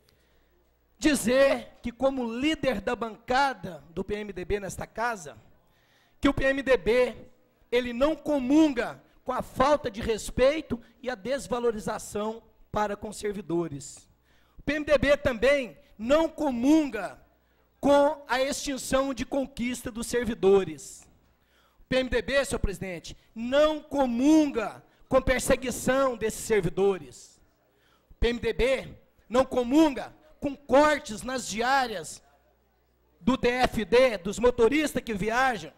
dizer que, como líder da bancada do PMDB nesta casa, que o PMDB, ele não comunga com a falta de respeito e a desvalorização para com servidores. O PMDB também não comunga com a extinção de conquista dos servidores. O PMDB, senhor presidente, não comunga com perseguição desses servidores. O PMDB não comunga com cortes nas diárias do DFD, dos motoristas que viajam.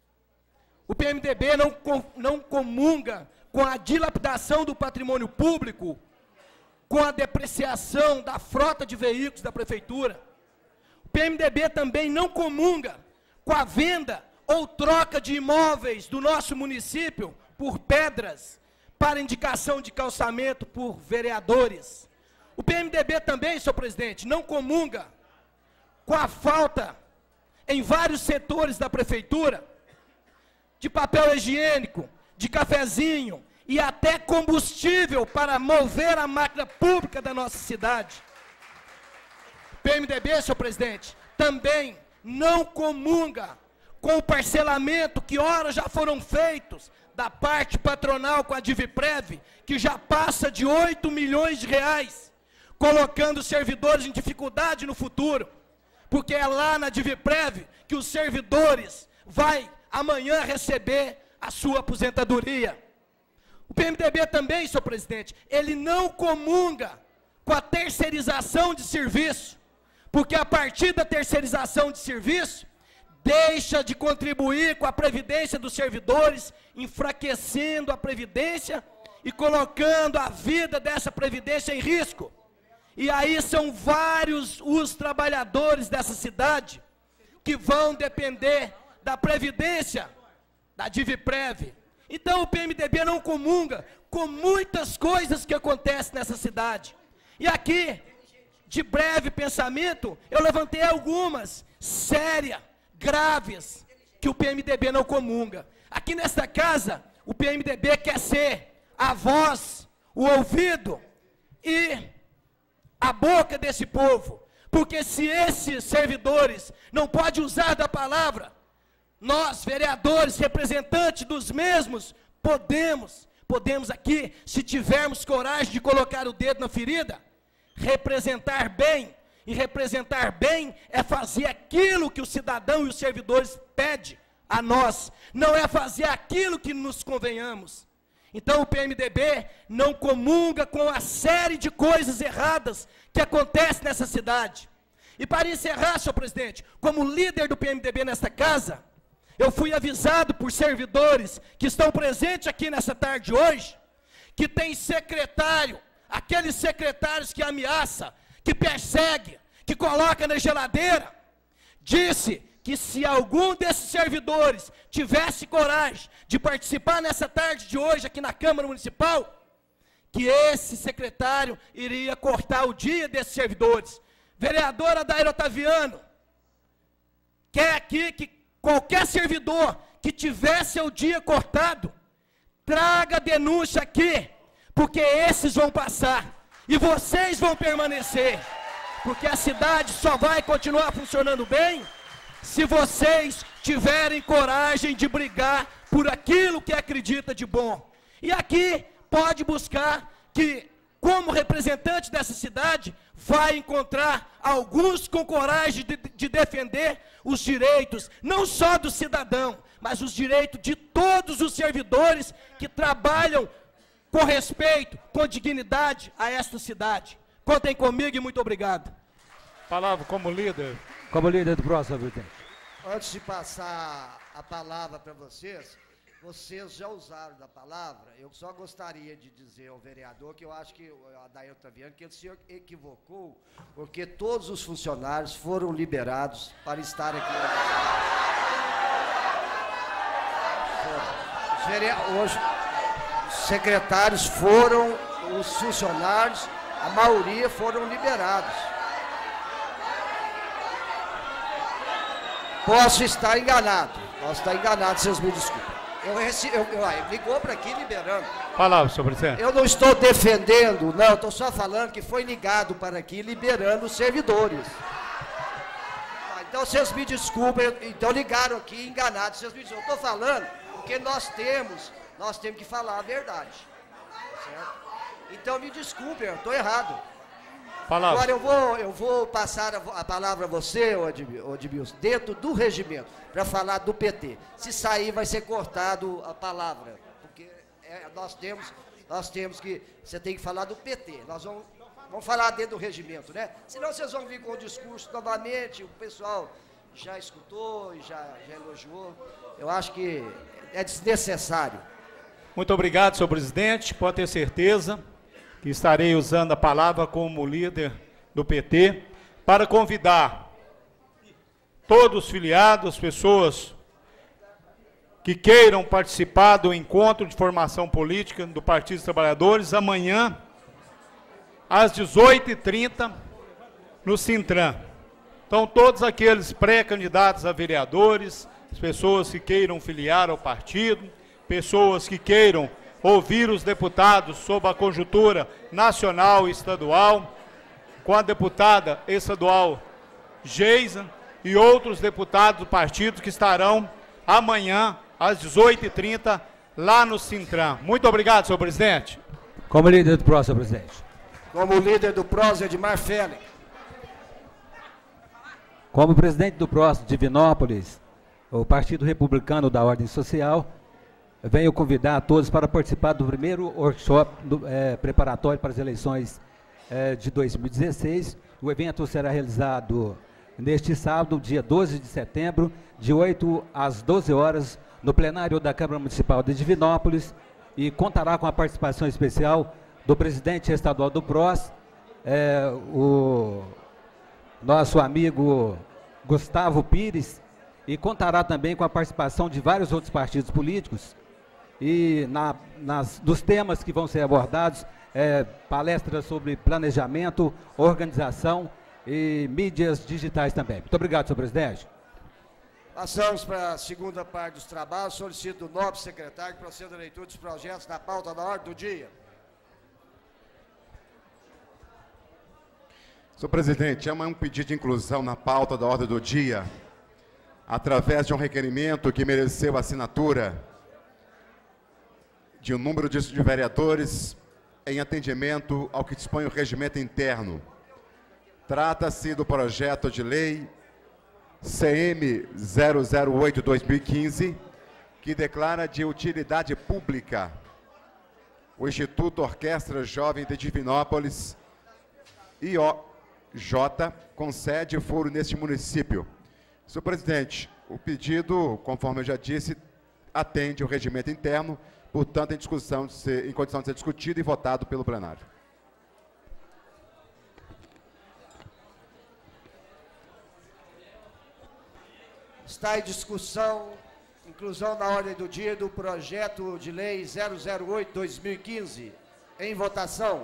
O PMDB não comunga com a dilapidação do patrimônio público, com a depreciação da frota de veículos da prefeitura. O PMDB também não comunga com a venda ou troca de imóveis do nosso município por pedras para indicação de calçamento por vereadores. O PMDB também, senhor presidente, não comunga com a falta em vários setores da prefeitura de papel higiênico, de cafezinho e até combustível para mover a máquina pública da nossa cidade. O PMDB, senhor presidente, também não comunga com o parcelamento que ora já foram feitos da parte patronal com a Diviprev, que já passa de 8 milhões de reais, colocando os servidores em dificuldade no futuro, porque é lá na Diviprev que os servidores vai amanhã receber a sua aposentadoria. O PMDB também, senhor presidente, ele não comunga com a terceirização de serviço, porque a partir da terceirização de serviço, deixa de contribuir com a previdência dos servidores, enfraquecendo a previdência e colocando a vida dessa previdência em risco. E aí são vários os trabalhadores dessa cidade que vão depender da previdência da Diviprev. Então o PMDB não comunga com muitas coisas que acontecem nessa cidade. E aqui, de breve pensamento, eu levantei algumas sérias, graves, que o PMDB não comunga. Aqui nesta casa, o PMDB quer ser a voz, o ouvido e a boca desse povo. Porque se esses servidores não podem usar da palavra, nós, vereadores, representantes dos mesmos, podemos aqui, se tivermos coragem de colocar o dedo na ferida, representar bem. E representar bem é fazer aquilo que o cidadão e os servidores pedem a nós, não é fazer aquilo que nos convenhamos. Então o PMDB não comunga com a série de coisas erradas que acontecem nessa cidade. E para encerrar, senhor presidente, como líder do PMDB nesta casa, eu fui avisado por servidores que estão presentes aqui nessa tarde hoje, que tem secretário, aqueles secretários que ameaça, que persegue, que coloca na geladeira, disse que se algum desses servidores tivesse coragem de participar nessa tarde de hoje aqui na Câmara Municipal, que esse secretário iria cortar o dia desses servidores. Vereadora Daira Otaviano, quer aqui que qualquer servidor que tivesse o dia cortado, traga denúncia aqui, porque esses vão passar e vocês vão permanecer, porque a cidade só vai continuar funcionando bem se vocês tiverem coragem de brigar por aquilo que acredita de bom. E aqui pode buscar que, como representante dessa cidade, vai encontrar alguns com coragem de defender os direitos, não só do cidadão, mas os direitos de todos os servidores que trabalham com respeito, com dignidade a esta cidade. Contem comigo e muito obrigado. Palavra como líder. Como líder do próximo, presidente. Antes de passar a palavra para vocês já usaram da palavra, eu só gostaria de dizer ao vereador que eu acho que a Dair Otaviano, que ele se equivocou, porque todos os funcionários foram liberados para estar aqui. Hoje, os secretários foram, os funcionários, a maioria foram liberados. Posso estar enganado. Nós estamos enganados, vocês me desculpem. Ligou para aqui liberando. Palavra, senhor presidente. Eu não estou defendendo, não, estou só falando que foi ligado para aqui liberando os servidores. Então vocês me desculpem, então ligaram aqui enganados, vocês me desculpem. Eu estou falando porque nós temos que falar a verdade. Certo? Então me desculpem, eu estou errado. Palavra. Agora eu vou passar a palavra a você, Odmilson, dentro do regimento, para falar do PT. Se sair, vai ser cortado a palavra, porque nós temos que, você tem que falar do PT. Nós vamos falar dentro do regimento, né? Senão vocês vão vir com o discurso novamente, o pessoal já escutou e já elogiou. Eu acho que é desnecessário. Muito obrigado, senhor presidente. Pode ter certeza que estarei usando a palavra como líder do PT para convidar todos os filiados, pessoas que queiram participar do encontro de formação política do Partido dos Trabalhadores, amanhã, às 18h30, no Sintran. Então, todos aqueles pré-candidatos a vereadores, as pessoas que queiram filiar ao partido, pessoas que queiram ouvir os deputados sobre a conjuntura nacional e estadual, com a deputada estadual Geisa e outros deputados do partido que estarão amanhã, às 18h30, lá no Sintran. Muito obrigado, senhor presidente. Como líder do PROS, senhor presidente. Como líder do PROS, Edmar Félix. Como presidente do PROS de Divinópolis, o Partido Republicano da Ordem Social, venho convidar a todos para participar do primeiro workshop preparatório para as eleições de 2016. O evento será realizado neste sábado, dia 12 de setembro, de 8 às 12 horas, no plenário da Câmara Municipal de Divinópolis, e contará com a participação especial do presidente estadual do PROS, o nosso amigo Gustavo Pires, e contará também com a participação de vários outros partidos políticos. E dos temas que vão ser abordados, palestras sobre planejamento, organização e mídias digitais também. Muito obrigado, senhor presidente. Passamos para a segunda parte dos trabalhos. Solicito do nobre secretário que proceda a leitura dos projetos da pauta da ordem do dia. Senhor presidente, é um pedido de inclusão na pauta da ordem do dia, através de um requerimento que mereceu assinatura de um número de vereadores em atendimento ao que dispõe o regimento interno. Trata-se do projeto de lei CM 008/2015, que declara de utilidade pública o Instituto Orquestra Jovem de Divinópolis, IOJ, com sede e foro neste município. Senhor presidente, o pedido, conforme eu já disse, atende o regimento interno, portanto, em condição de ser discutido e votado pelo plenário. Está em discussão, inclusão na ordem do dia do projeto de lei 008/2015. Em votação.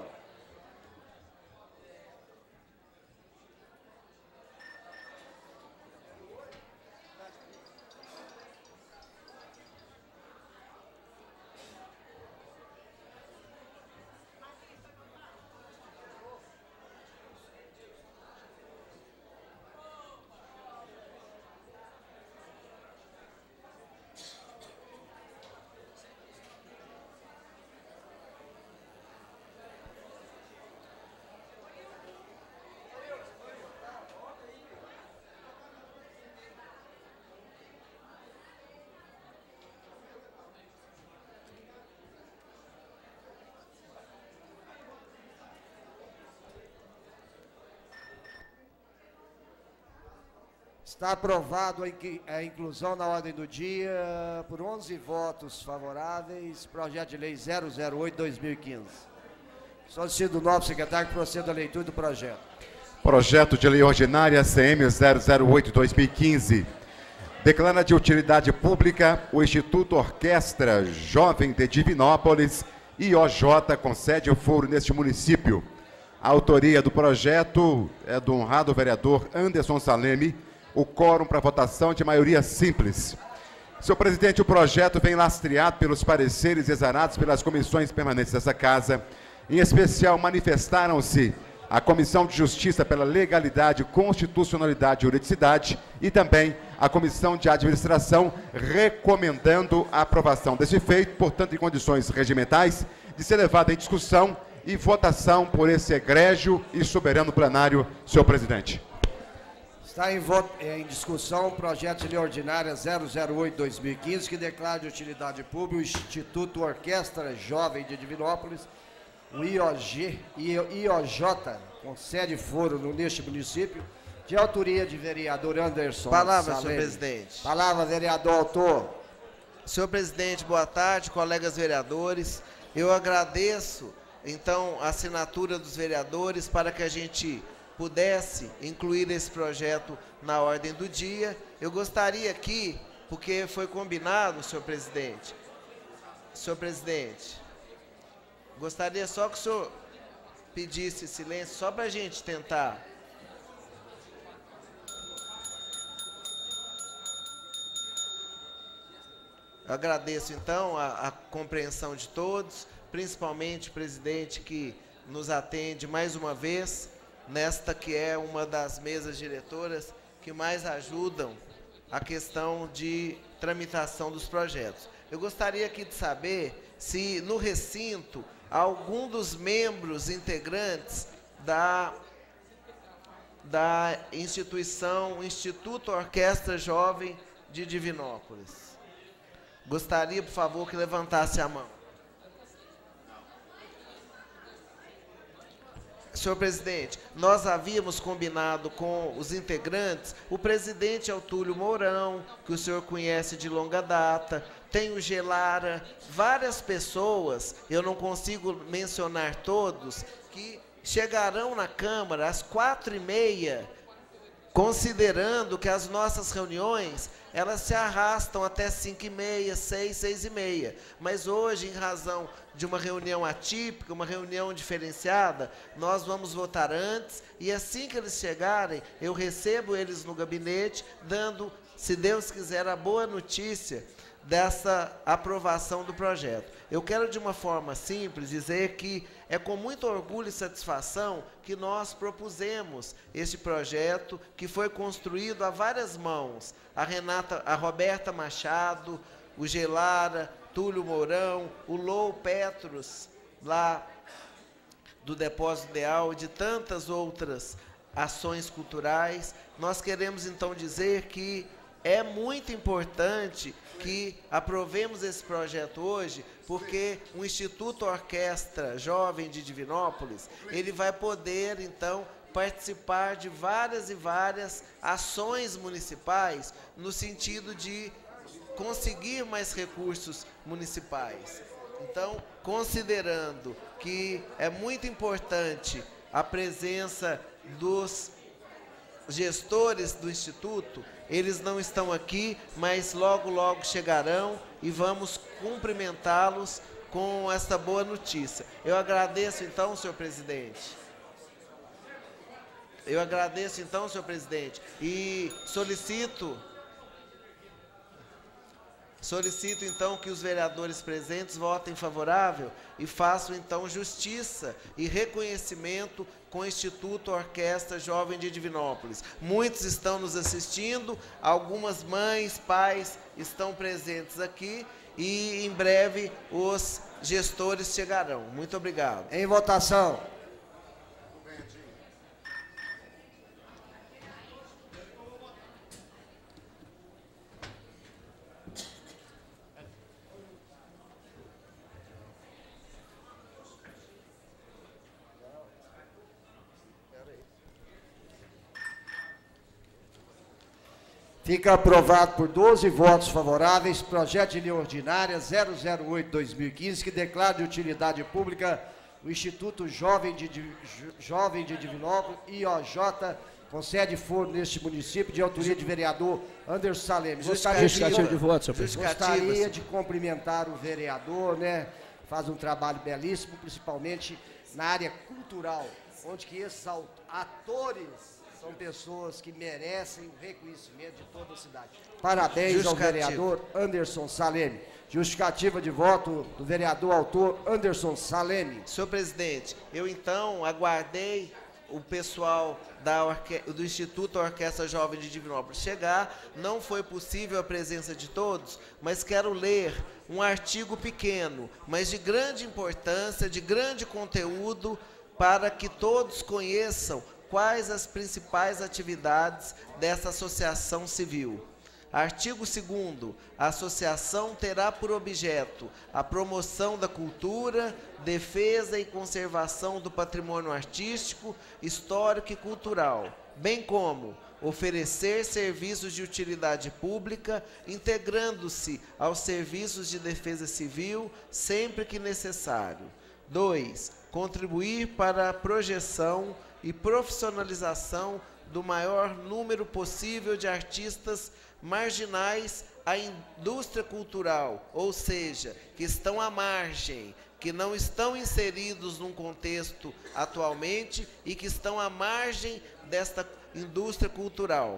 Está aprovado a inclusão na ordem do dia por 11 votos favoráveis, projeto de lei 008/2015. Solicito do novo secretário que proceda a leitura do projeto. Projeto de lei ordinária CM 008/2015. Declara de utilidade pública o Instituto Orquestra Jovem de Divinópolis, IOJ, com sede e foro neste município. A autoria do projeto é do honrado vereador Anderson Saleme. O quórum para votação de maioria simples. Senhor presidente, o projeto vem lastreado pelos pareceres exarados pelas comissões permanentes dessa casa. Em especial, manifestaram-se a Comissão de Justiça pela Legalidade, Constitucionalidade e Juridicidade e também a Comissão de Administração, recomendando a aprovação desse feito, portanto, em condições regimentais, de ser levado em discussão e votação por esse egrégio e soberano plenário, senhor presidente. Está em discussão o projeto de lei ordinária 008-2015, que declara de utilidade pública o Instituto Orquestra Jovem de Divinópolis, o IOJ, com sede e foro neste município, de autoria de vereador Anderson. Palavra, Saleme. senhor presidente. Palavra, vereador autor. Senhor presidente, boa tarde, colegas vereadores. Eu agradeço, então, a assinatura dos vereadores para que a gente pudesse incluir esse projeto na ordem do dia. Eu gostaria aqui, porque foi combinado, senhor presidente, gostaria só que o senhor pedisse silêncio, só para a gente tentar. Eu agradeço, então, a compreensão de todos, principalmente o presidente que nos atende mais uma vez, nesta que é uma das mesas diretoras que mais ajudam a questão de tramitação dos projetos. Eu gostaria aqui de saber se no recinto algum dos membros integrantes da instituição Instituto Orquestra Jovem de Divinópolis. Gostaria, por favor, que levantasse a mão. Senhor presidente, nós havíamos combinado com os integrantes, o presidente é o Túlio Mourão, que o senhor conhece de longa data, tem o Gelara, várias pessoas, eu não consigo mencionar todos, que chegarão na Câmara às 4h30, considerando que as nossas reuniões, elas se arrastam até 5h30, 6, 6h30. Mas hoje, em razão de uma reunião atípica, uma reunião diferenciada, nós vamos votar antes e assim que eles chegarem, eu recebo eles no gabinete, dando, se Deus quiser, a boa notícia dessa aprovação do projeto. Eu quero, de uma forma simples, dizer que é com muito orgulho e satisfação que nós propusemos este projeto, que foi construído a várias mãos. A Roberta Machado, o Gelara, Túlio Mourão, o Lou Petros, lá do Depósito Ideal, e de tantas outras ações culturais. Nós queremos, então, dizer que é muito importante que aprovemos esse projeto hoje, porque o Instituto Orquestra Jovem de Divinópolis, ele vai poder, então, participar de várias e várias ações municipais, no sentido de conseguir mais recursos municipais. Então, considerando que é muito importante a presença dos gestores do Instituto, eles não estão aqui, mas logo, logo chegarão e vamos cumprimentá-los com esta boa notícia. Eu agradeço, então, senhor presidente. E solicito, então, que os vereadores presentes votem favorável e façam, então, justiça e reconhecimento com o Instituto Orquestra Jovem de Divinópolis. Muitos estão nos assistindo, algumas mães, pais estão presentes aqui e, em breve, os gestores chegarão. Muito obrigado. Em votação. Fica aprovado por 12 votos favoráveis, projeto de lei ordinária 008-2015, que declara de utilidade pública o Instituto Jovem de Divinópolis, IOJ, com sede e foro neste município, de autoria de vereador Anderson Saleme. Justificativo de voto, senhor presidente. Gostaria de cumprimentar o vereador, né? Faz um trabalho belíssimo, principalmente na área cultural, onde que esses atores São pessoas que merecem o reconhecimento de toda a cidade. Parabéns ao vereador Anderson Saleme. Justificativa de voto do vereador autor Anderson Saleme. Senhor presidente, eu então aguardei o pessoal do Instituto Orquestra Jovem de Divinópolis chegar. Não foi possível a presença de todos, mas quero ler um artigo pequeno, mas de grande importância, de grande conteúdo, para que todos conheçam quais as principais atividades dessa associação civil. Artigo 2º. A associação terá por objeto a promoção da cultura, defesa e conservação do patrimônio artístico, histórico e cultural, bem como oferecer serviços de utilidade pública, integrando-se aos serviços de defesa civil sempre que necessário. 2. Contribuir para a projeção e profissionalização do maior número possível de artistas marginais à indústria cultural, ou seja, que estão à margem, que não estão inseridos num contexto atualmente e que estão à margem desta indústria cultural.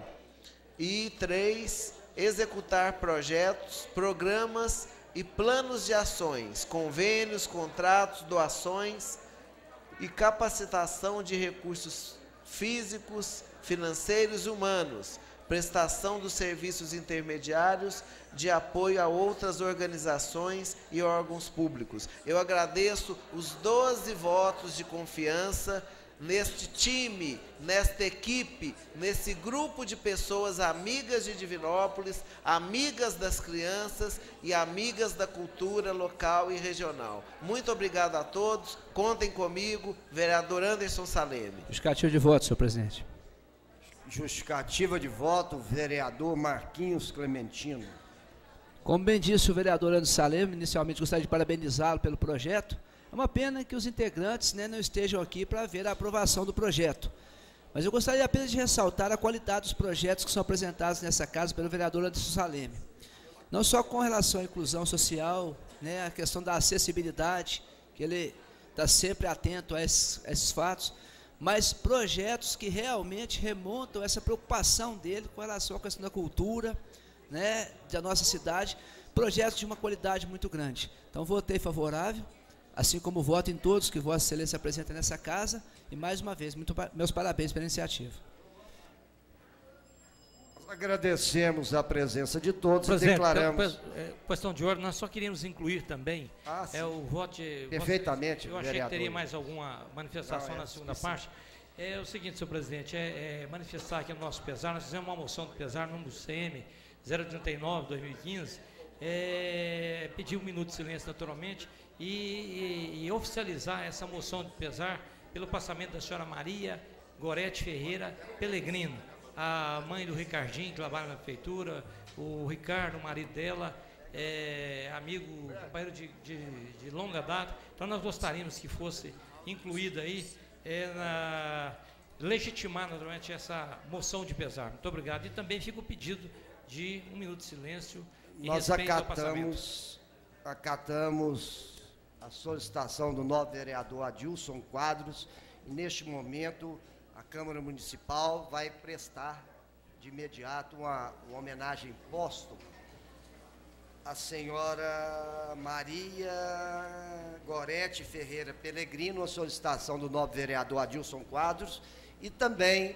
E 3, executar projetos, programas e planos de ações, convênios, contratos, doações e capacitação de recursos físicos, financeiros e humanos, prestação dos serviços intermediários de apoio a outras organizações e órgãos públicos. Eu agradeço os 12 votos de confiança neste time, nesta equipe, nesse grupo de pessoas amigas de Divinópolis, amigas das crianças e amigas da cultura local e regional. Muito obrigado a todos, contem comigo, vereador Anderson Saleme. Justificativa de voto, senhor presidente. Justificativa de voto, vereador Marquinhos Clementino. Como bem disse o vereador Anderson Saleme, inicialmente gostaria de parabenizá-lo pelo projeto. É uma pena que os integrantes, né, não estejam aqui para ver a aprovação do projeto. Mas eu gostaria apenas de ressaltar a qualidade dos projetos que são apresentados nessa casa pelo vereador Anderson Saleme. Não só com relação à inclusão social, né, a questão da acessibilidade, que ele está sempre atento a esses fatos, mas projetos que realmente remontam essa preocupação dele com relação à questão da cultura, né, da nossa cidade, projetos de uma qualidade muito grande. Então, votei favorável, assim como voto em todos que Vossa Excelência apresenta nessa casa, e mais uma vez, meus parabéns pela iniciativa. Nós agradecemos a presença de todos e declaramos... Questão de ordem, nós só queríamos incluir também o voto de... Perfeitamente, eu achei que teria mais alguma manifestação na segunda parte. É o seguinte, senhor presidente, manifestar aqui no nosso pesar, nós fizemos uma moção do pesar, número CM 039/2015, pedir 1 minuto de silêncio naturalmente, e oficializar essa moção de pesar pelo passamento da senhora Maria Gorete Ferreira Pelegrino, a mãe do Ricardinho, que trabalha na prefeitura, o Ricardo, o marido dela, amigo, companheiro de longa data. Então nós gostaríamos que fosse incluída aí, legitimar naturalmente essa moção de pesar. Muito obrigado. E também fica o pedido de 1 minuto de silêncio em respeito ao passamento. Acatamos a solicitação do novo vereador Adilson Quadros, e neste momento a Câmara Municipal vai prestar de imediato uma homenagem póstuma à senhora Maria Gorete Ferreira Pelegrino, a solicitação do novo vereador Adilson Quadros, e também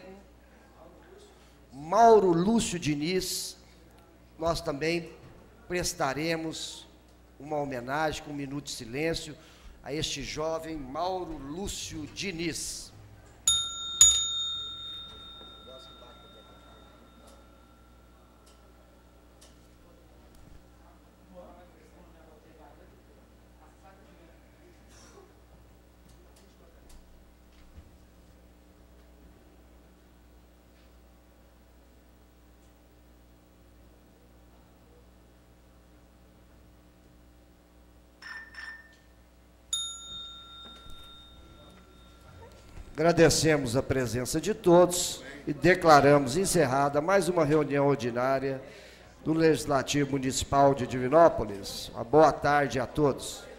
Mauro Lúcio Diniz. Nós também prestaremos uma homenagem com 1 minuto de silêncio a este jovem Mauro Lúcio Diniz. Agradecemos a presença de todos e declaramos encerrada mais uma reunião ordinária do Legislativo Municipal de Divinópolis. Uma boa tarde a todos.